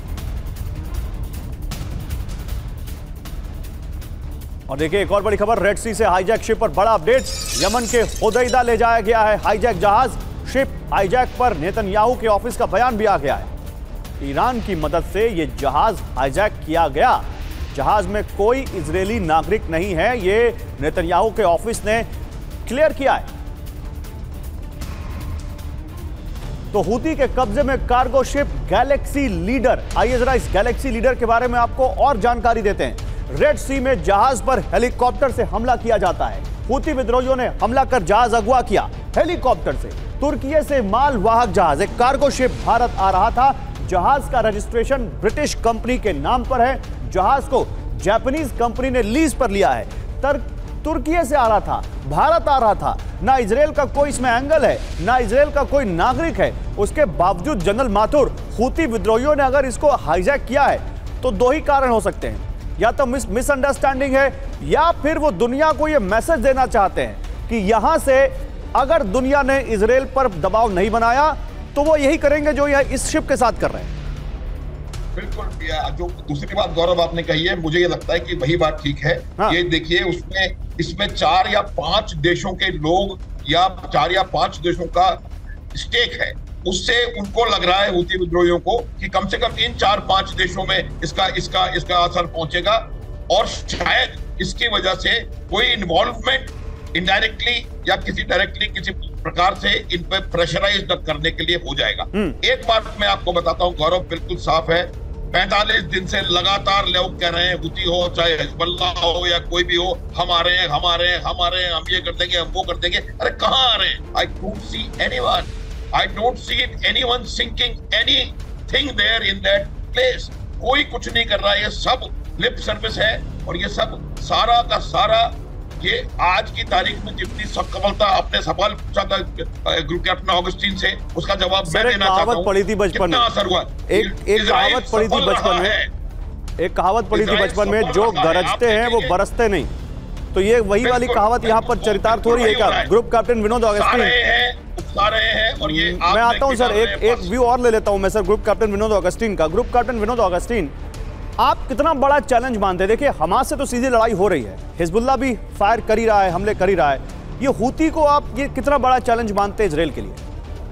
और देखिए, एक और बड़ी खबर, रेड सी से हाईजैक शिप पर बड़ा अपडेट, यमन के हुदैदा ले जाया गया है हाईजैक जहाज। शिप हाईजैक पर नेतन्याहू के ऑफिस का बयान भी आ गया है। ईरान की मदद से यह जहाज हाईजैक किया गया। जहाज में कोई इजरायली नागरिक नहीं है, ये नेतन्याहू के ऑफिस ने क्लियर किया है। तो हूती के कब्जे में कार्गो शिप गैलेक्सी लीडर। आइए जरा इस गैलेक्सी लीडर के बारे में आपको और जानकारी देते हैं। रेड सी में जहाज पर हेलीकॉप्टर से हमला किया जाता है। हूती विद्रोहियों ने हमला कर जहाज अगवा किया। हेलीकॉप्टर से तुर्की से माल वाहक जहाज, एक कार्गो शिप भारत आ रहा था। जहाज का रजिस्ट्रेशन ब्रिटिश कंपनी के नाम पर है। जहाज को जापानीज कंपनी ने लीज पर लिया है। तुर्की से आ रहा था, भारत आ रहा था। ना इजराइल का कोई इसमें एंगल है, ना इजराइल का कोई नागरिक है। उसके बावजूद जनरल माथुर, हूती विद्रोहियों ने अगर इसको हाईजैक किया है तो दो ही कारण हो सकते हैं, या तो मिसअंडरस्टैंडिंग है, या फिर वो दुनिया को ये मैसेज देना चाहते हैं कि यहां से अगर दुनिया ने इजराइल पर दबाव नहीं बनाया तो वो यही करेंगे जो यह इस शिप के साथ कर रहे हैं। बिल्कुल, जो दूसरी बात गौरव आपने कही है, मुझे ये लगता है कि वही बात ठीक है। हाँ। ये देखिए, इसमें 4 या 5 देशों के लोग या 4 या 5 देशों का स्टेक है। उससे उनको लग रहा है हूती विद्रोहियों को कि कम से कम इन 4-5 देशों में इसका असर पहुंचेगा, और शायद इसकी वजह से कोई इन्वॉल्वमेंट इनडायरेक्टली या किसी डायरेक्टली किसी प्रकार से इन पे प्रेशराइज करने के लिए हो जाएगा। एक बात मैं आपको बताता हूं गौरव, बिल्कुल साफ है, 45 दिन से लगातार लोग कह रहे हैं, हूती हो चाहे हिजबुल्लाह हो या कोई भी हो, हम आ रहे हैं, हम ये कर देंगे, हम वो कर देंगे। अरे कहाँ आ रहे हैं? I don't see anyone, I don't see anyone sinking anything there in that place. कोई कुछ नहीं कर रहा है, ये सब लिप सर्विस है, और ये सब सारा का सारा ये आज की तारीख में जितनी सफलता, आपने सवाल पूछा था ग्रुप कैप्टन ऑगस्टीन से, उसका जवाब मैं देना चाहता हूं। पड़ी थी बचपन में, असर हुआ। एक कहावत पड़ी थी बचपन में, एक कहावत पड़ी थी बचपन में, जो गरजते हैं वो बरसते नहीं। तो ये वही वाली कहावत यहाँ पर चरितार्थ हो रही है क्या? ग्रुप कैप्टन विनोद ऑगस्टीन और ये मैं आता हूँ सर, एक व्यू और ले लेता हूँ मैं sir group captain Vinod Augustine का। ग्रुप कैप्टन विनोद ऑगस्टीन, आप कितना बड़ा चैलेंज मानते हैं? देखिए, हमास से तो सीधी लड़ाई हो रही है, हिजबुल्लाह भी फायर कर ही रहा है, हमले कर ही रहा है। ये हूती को आप ये कितना बड़ा चैलेंज मानते हैं इजराइल के लिए?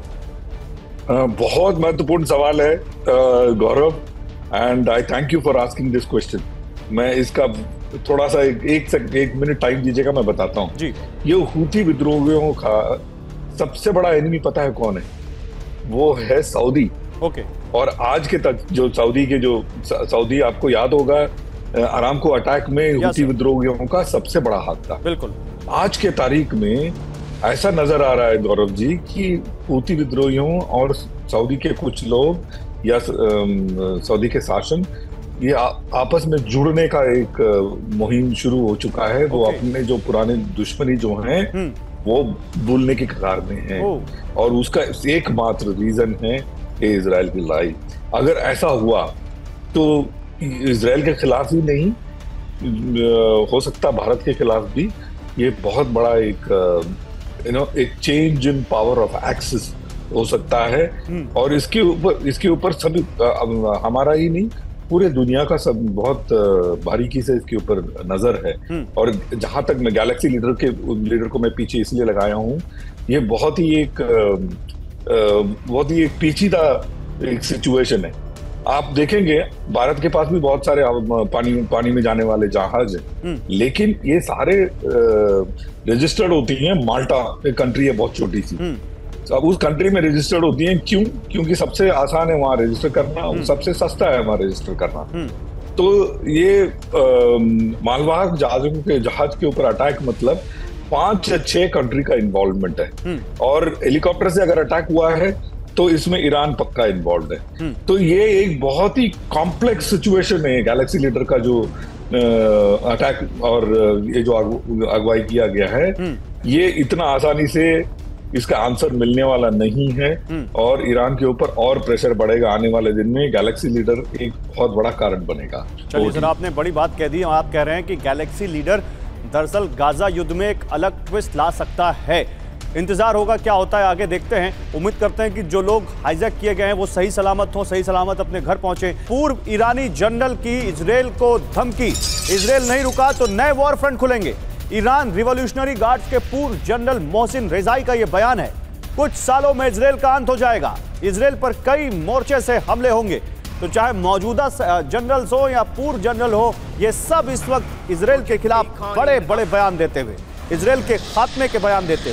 बहुत महत्वपूर्ण सवाल है Gaurav, and I thank you for asking this question. मैं इसका थोड़ा सा एक मिनट टाइम दीजिएगा, मैं बताता हूँ जी। ये हूती विद्रोहियों का सबसे बड़ा एनिमी पता है कौन है? वो है सऊदी। ओके। और आज के तक जो सऊदी आपको याद होगा, अरामको अटैक में हूती विद्रोहियों का सबसे बड़ा हाथ था। बिल्कुल। आज के तारीख में ऐसा नजर आ रहा है गौरव जी कि हूती विद्रोहियों और सऊदी के कुछ लोग या सऊदी के शासन, ये आपस में जुड़ने का एक मुहिम शुरू हो चुका है। वो अपने जो पुराने दुश्मनी जो हैं वो भूलने की कगार में है, और उसका एकमात्र रीजन है इजराइल की लड़ाई। अगर ऐसा हुआ तो इजराइल के खिलाफ ही नहीं, हो सकता भारत के खिलाफ भी ये बहुत बड़ा एक change in power of access हो सकता है। और इसके ऊपर सभी, हमारा ही नहीं, पूरे दुनिया का सब बहुत बारीकी से इसके ऊपर नजर है। और जहां तक मैं गैलेक्सी लीडर को मैं पीछे इसलिए लगाया हूं, ये बहुत ही एक पेचीदा एक सिचुएशन है। आप देखेंगे भारत के पास भी बहुत सारे पानी में जाने वाले जहाज हैं, लेकिन ये सारे रजिस्टर्ड होती हैं। माल्टा एक कंट्री है बहुत छोटी सी, अब उस कंट्री में रजिस्टर्ड होती हैं। क्यों? क्योंकि सबसे आसान है वहां रजिस्टर करना, सबसे सस्ता है वहां रजिस्टर करना। तो ये मालवाहक जहाज के ऊपर अटैक मतलब 5 या 6 कंट्री का इन्वॉल्वमेंट है। और हेलीकॉप्टर से अगर अटैक हुआ है तो इसमें ईरान पक्का इन्वॉल्व है। तो ये एक बहुत ही कॉम्प्लेक्स सिचुएशन है गैलेक्सी लीडर का जो अटैक और ये जो अगुवाई किया गया है, ये इतना आसानी से इसका आंसर मिलने वाला नहीं है। और ईरान के ऊपर और प्रेशर बढ़ेगा आने वाले दिन में। गैलेक्सी लीडर एक बहुत बड़ा कारण बनेगा। चलिए सर, आपने बड़ी बात कह दी। आप कह रहे हैं कि गैलेक्सी लीडर दरअसल गाजा युद्ध में एक अलग ट्विस्ट ला सकता है। इंतजार होगा क्या होता है, आगे देखते हैं। उम्मीद करते हैं कि जो लोग हाईजैक किए गए हैं वो सही सलामत हो, सही सलामत अपने घर पहुंचे। पूर्व ईरानी जनरल की इजराइल को धमकी, इजराइल नहीं रुका तो नए वॉर फ्रंट खुलेंगे। ईरान रिवॉल्यूशनरी गार्ड्स के पूर्व जनरल मोहसिन रेजाई का यह बयान है। कुछ सालों में इजराइल का अंत हो जाएगा, इजराइल पर कई मोर्चे से हमले होंगे। तो चाहे मौजूदा जनरल्स हो या पूर्व जनरल हो, ये सब इस वक्त इजराइल के खिलाफ बड़े बड़े बयान देते हुए, इजराइल के खात्मे के बयान देते हुए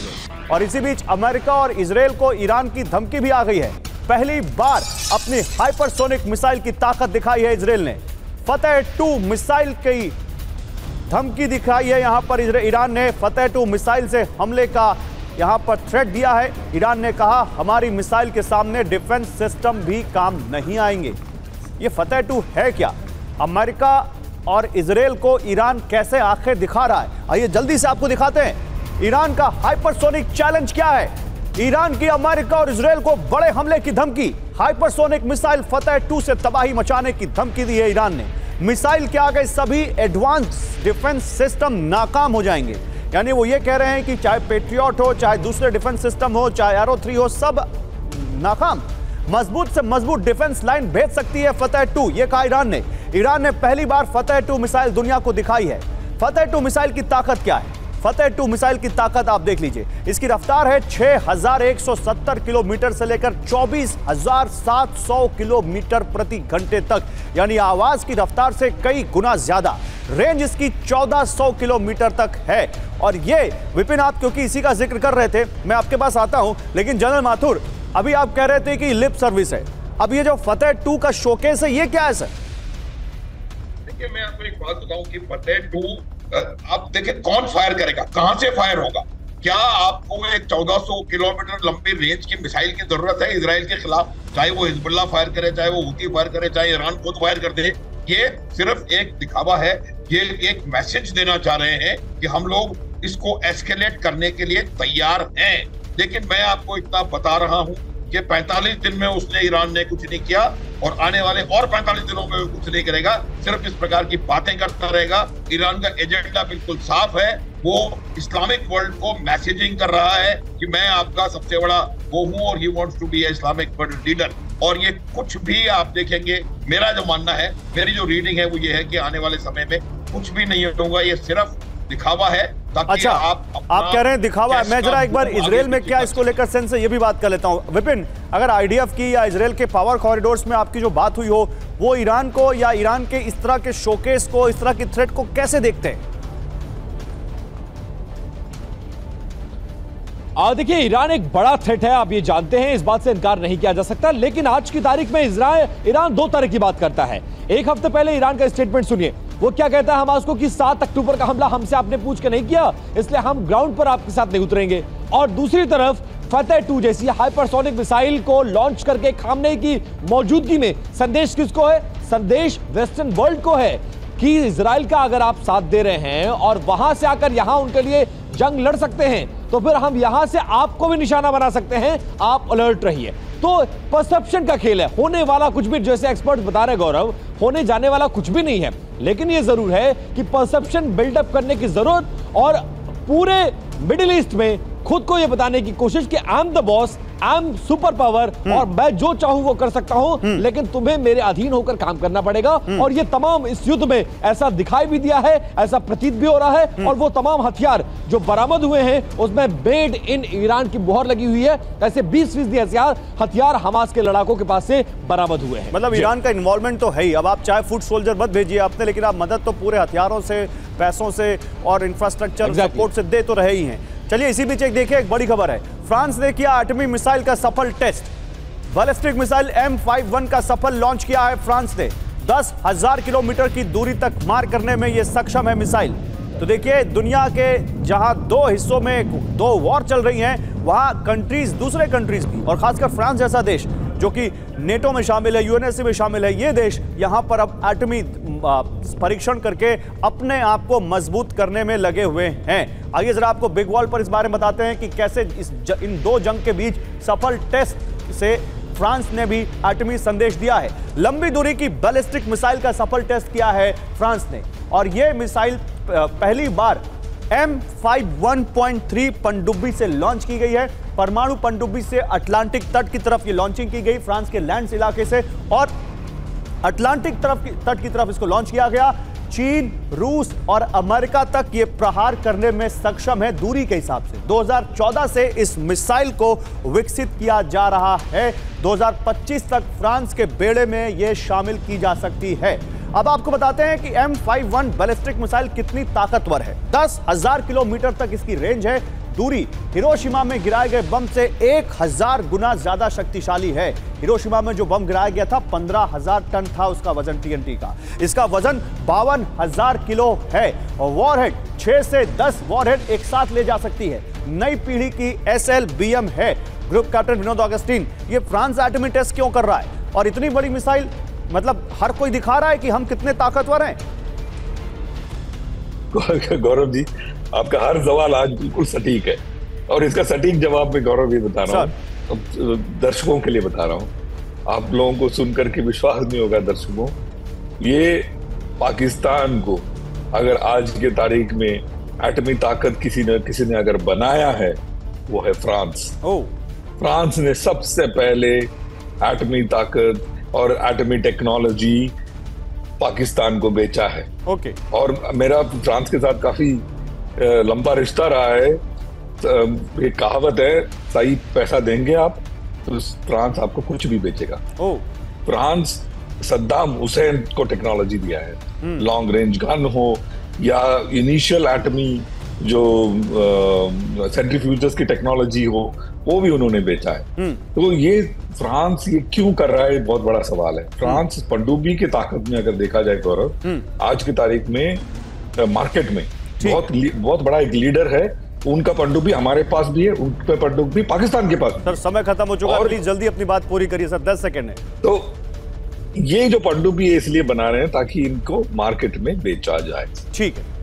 और इसी बीच अमेरिका और इजराइल को ईरान की धमकी भी आ गई है। पहली बार अपनी हाइपरसोनिक मिसाइल की ताकत दिखाई है इजराइल ने। फतेह-2 मिसाइल की धमकी दिखाई है। यहां पर ईरान ने फतेह-2 मिसाइल से हमले का यहां पर थ्रेट दिया है। ईरान ने कहा हमारी मिसाइल के सामने डिफेंस सिस्टम भी काम नहीं आएंगे। ये फतेह-2 है क्या? अमेरिका और इजराइल को ईरान कैसे आंखें दिखा रहा है, आइए जल्दी से आपको दिखाते हैं। ईरान का हाइपरसोनिक चैलेंज क्या है? ईरान की अमेरिका और इजराइल को बड़े हमले की धमकी। हाइपरसोनिक मिसाइल फतेह-2 से तबाही मचाने की धमकी दी है ईरान ने। मिसाइल के आगे सभी एडवांस डिफेंस सिस्टम नाकाम हो जाएंगे। यानी वो ये कह रहे हैं कि चाहे पेट्रियट हो, चाहे दूसरे डिफेंस सिस्टम हो, चाहे एरो 3 हो, सब नाकाम। मजबूत से मजबूत डिफेंस लाइन भेज सकती है फतेह-2, ये कहा ईरान ने। ईरान ने पहली बार फतेह-2 मिसाइल दुनिया को दिखाई है। फतेह-2 मिसाइल की ताकत क्या है? फतेह-2 मिसाइल की ताकत आप देख लीजिए। इसकी रफ्तार है 6170 किलोमीटर से लेकर 24,700 किलोमीटर प्रति घंटे तक, यानी आवाज की रफ्तार से कई गुना ज्यादा। रेंज इसकी 1400 किलोमीटर तक है। और ये विपिन, आप क्योंकि इसी का जिक्र कर रहे थे, मैं आपके पास आता हूं, लेकिन जनरल माथुर, अभी आप कह रहे थे कि लिप सर्विस है। अब ये जो फतेह-2 का शोकेस है, ये क्या है सर? देखिए, मैं आपको एक बात बताऊं कि फतेह-2, आप देखिए कौन फायर करेगा, कहां से फायर होगा? क्या आपको एक 1400 किलोमीटर लंबी रेंज की मिसाइल की जरूरत है इजराइल के खिलाफ? चाहे वो हिजबुल्लाह फायर करे, चाहे वो हुती फायर करे, चाहे ईरान खुद फायर कर दे। ये सिर्फ एक दिखावा है। ये एक मैसेज देना चाह रहे हैं कि हम लोग इसको एस्केलेट करने के लिए तैयार हैं। लेकिन मैं आपको इतना बता रहा हूं कि 45 दिन में उसने, ईरान ने कुछ नहीं किया, और आने वाले और 45 दिनों में कुछ नहीं करेगा। सिर्फ इस प्रकार की बातें करता रहेगा। ईरान का एजेंडा बिल्कुल साफ है। वो इस्लामिक वर्ल्ड को मैसेजिंग कर रहा है कि मैं आपका सबसे बड़ा वो हूं, और ही wants to be a Islamic world leader. और ये कुछ भी आप देखेंगे, मेरा जो मानना है, मेरी जो रीडिंग है वो ये है कि आने वाले समय में कुछ भी नहीं होगा। ये सिर्फ दिखावा है। अच्छा, आप कह रहे हैं दिखावा है। मैं जरा एक बार इजराइल में क्या इसको लेकर सेंस है, ये भी बात कर लेता हूं। विपिन, अगर आईडीएफ की या इजराइल के पावर कॉरिडोर्स में आपकी जो बात हुई हो, वो ईरान को या ईरान के इस तरह के शोकेस को, इस तरह की थ्रेट को कैसे देखते हैं? देखिए, ईरान एक बड़ा थ्रेट है, आप ये जानते हैं, इस बात से इनकार नहीं किया जा सकता। लेकिन आज की तारीख में ईरान दो तरह की बात करता है। एक हफ्ते पहले ईरान का स्टेटमेंट सुनिए, वो क्या कहता है हमास को कि 7 अक्टूबर का हमला हमसे आपने पूछ के नहीं किया, इसलिए हम ग्राउंड पर आपके साथ नहीं उतरेंगे। और दूसरी तरफ फतेह-2 जैसी हाइपरसोनिक मिसाइल को लॉन्च करके खामनेई की मौजूदगी में संदेश किसको है? संदेश वेस्टर्न वर्ल्ड को है कि इजराइल का अगर आप साथ दे रहे हैं और वहां से आकर यहां उनके लिए जंग लड़ सकते हैं, तो फिर हम यहां से आपको भी निशाना बना सकते हैं, आप अलर्ट रहिए। तो परसेप्शन का खेल है। होने वाला कुछ भी, जैसे एक्सपर्ट बता रहे गौरव, होने जाने वाला कुछ भी नहीं है। लेकिन यह जरूर है कि परसेप्शन बिल्डअप करने की जरूरत, और पूरे मिडिल ईस्ट में खुद को यह बताने की कोशिश कि I am the boss, I am super power, और मैं जो चाहूं वो कर सकता हूं, लेकिन तुम्हें मेरे अधीन होकर काम करना पड़ेगा। और ये तमाम इस युद्ध में ऐसा दिखाई भी दिया है, ऐसा प्रतीत भी हो रहा है। और वो तमाम हथियार जो बरामद हुए हैं उसमें मेड इन ईरान की मुहर लगी हुई है। ऐसे 20% हथियार हमास के लड़ाकों के पास से बरामद हुए हैं। मतलब ईरान का इन्वॉल्वमेंट तो है ही। अब आप चाहे फुट सोल्जर मत भेजिए आपने, लेकिन आप मदद तो पूरे हथियारों से, पैसों से और इंफ्रास्ट्रक्चर सपोर्ट से दे तो रहे ही हैं। चलिए, इसी बीच एक देखिए, एक बड़ी खबर है। फ्रांस ने किया एटमी मिसाइल का सफल टेस्ट। बैलिस्टिक मिसाइल M51 का सफल लॉन्च किया है फ्रांस ने। 10,000 किलोमीटर की दूरी तक मार करने में यह सक्षम है मिसाइल। तो देखिए, दुनिया के जहां दो हिस्सों में दो वॉर चल रही हैं, वहां कंट्रीज, दूसरे कंट्रीज की, और खासकर फ्रांस जैसा देश जो कि नेटो में शामिल है, यूएनएससी में शामिल है, ये देश यहां पर अब एटमी परीक्षण करके अपने आप को मजबूत करने में लगे हुए हैं। आइए जरा आपको बिग वॉल पर इस बारे में बताते हैं कि कैसे इन दो जंग के बीच सफल टेस्ट से फ्रांस ने भी एटमी संदेश दिया है। लंबी दूरी की बैलिस्टिक मिसाइल का सफल टेस्ट किया है फ्रांस ने, और यह मिसाइल पहली बार M51.3 पनडुब्बी से लॉन्च की गई है। परमाणु पनडुब्बी से अटलांटिक तट की तरफ ये लॉन्चिंग की गई, फ्रांस के लैंड्स इलाके से, और अटलांटिक तट की तरफ इसको लॉन्च किया गया। चीन, रूस और अमेरिका तक ये प्रहार करने में सक्षम है दूरी के हिसाब से। 2014 से इस मिसाइल को विकसित किया जा रहा है। 2025 तक फ्रांस के बेड़े में ये शामिल की जा सकती है। अब आपको बताते हैं कि M51 बैलिस्टिक मिसाइल कितनी ताकतवर है। 10,000 किलोमीटर तक इसकी रेंज है, दूरी हिरोशिमा में गिराए गए बम से 1000 गुना ज्यादा शक्तिशाली है। हिरोशिमा में जो बम गिराया गया था 15,000 टन था उसका वजन टीएनटी का। इसका वजन 52,000 किलो है और वॉरहेड 6 से 10 वॉरहेड एक साथ ले जा सकती है। नई पीढ़ी की SLBM है। ग्रुप कैप्टन विनोद ऑगस्टीन, ये फ्रांस एटमी टेस्ट क्यों कर रहा है और इतनी बड़ी मिसाइल, मतलब हर कोई दिखा रहा है कि हम कितने ताकतवर हैं। गौरव जी, आपका हर सवाल आज बिल्कुल सटीक है और इसका सटीक जवाब मैं गौरव भी बता रहा हूँ, दर्शकों के लिए बता रहा हूँ। आप लोगों को सुनकर के विश्वास नहीं होगा दर्शकों, ये पाकिस्तान को अगर आज के तारीख में एटमी ताकत किसी ने अगर बनाया है वो है फ्रांस। फ्रांस ने सबसे पहले एटमी ताकत और एटमी टेक्नोलॉजी पाकिस्तान को बेचा है। और मेरा फ्रांस के साथ काफी लंबा रिश्ता रहा है। एक कहावत है, सही पैसा देंगे आप तो फ्रांस आपको कुछ भी बेचेगा। फ्रांस सद्दाम हुसैन को टेक्नोलॉजी दिया है, लॉन्ग रेंज गन हो या इनिशियल एटमी जो सेंट्रीफ्यूजर्स की टेक्नोलॉजी हो, वो भी उन्होंने बेचा है। तो ये फ्रांस ये क्यों कर रहा है, बहुत बड़ा सवाल है। फ्रांस पनडुब्बी की ताकत में अगर देखा जाए गौरव, आज की तारीख में मार्केट में बहुत बड़ा एक लीडर है। उनका पनडुब्बी हमारे पास भी है, उनका पनडुब्बी पाकिस्तान के पास भी। सर समय खत्म हो चुका है, प्लीज जल्दी अपनी बात पूरी करिए सर, 10 सेकंड है। तो ये जो पनडुब्बी है इसलिए बना रहे हैं ताकि इनको मार्केट में बेचा जाए। ठीक है।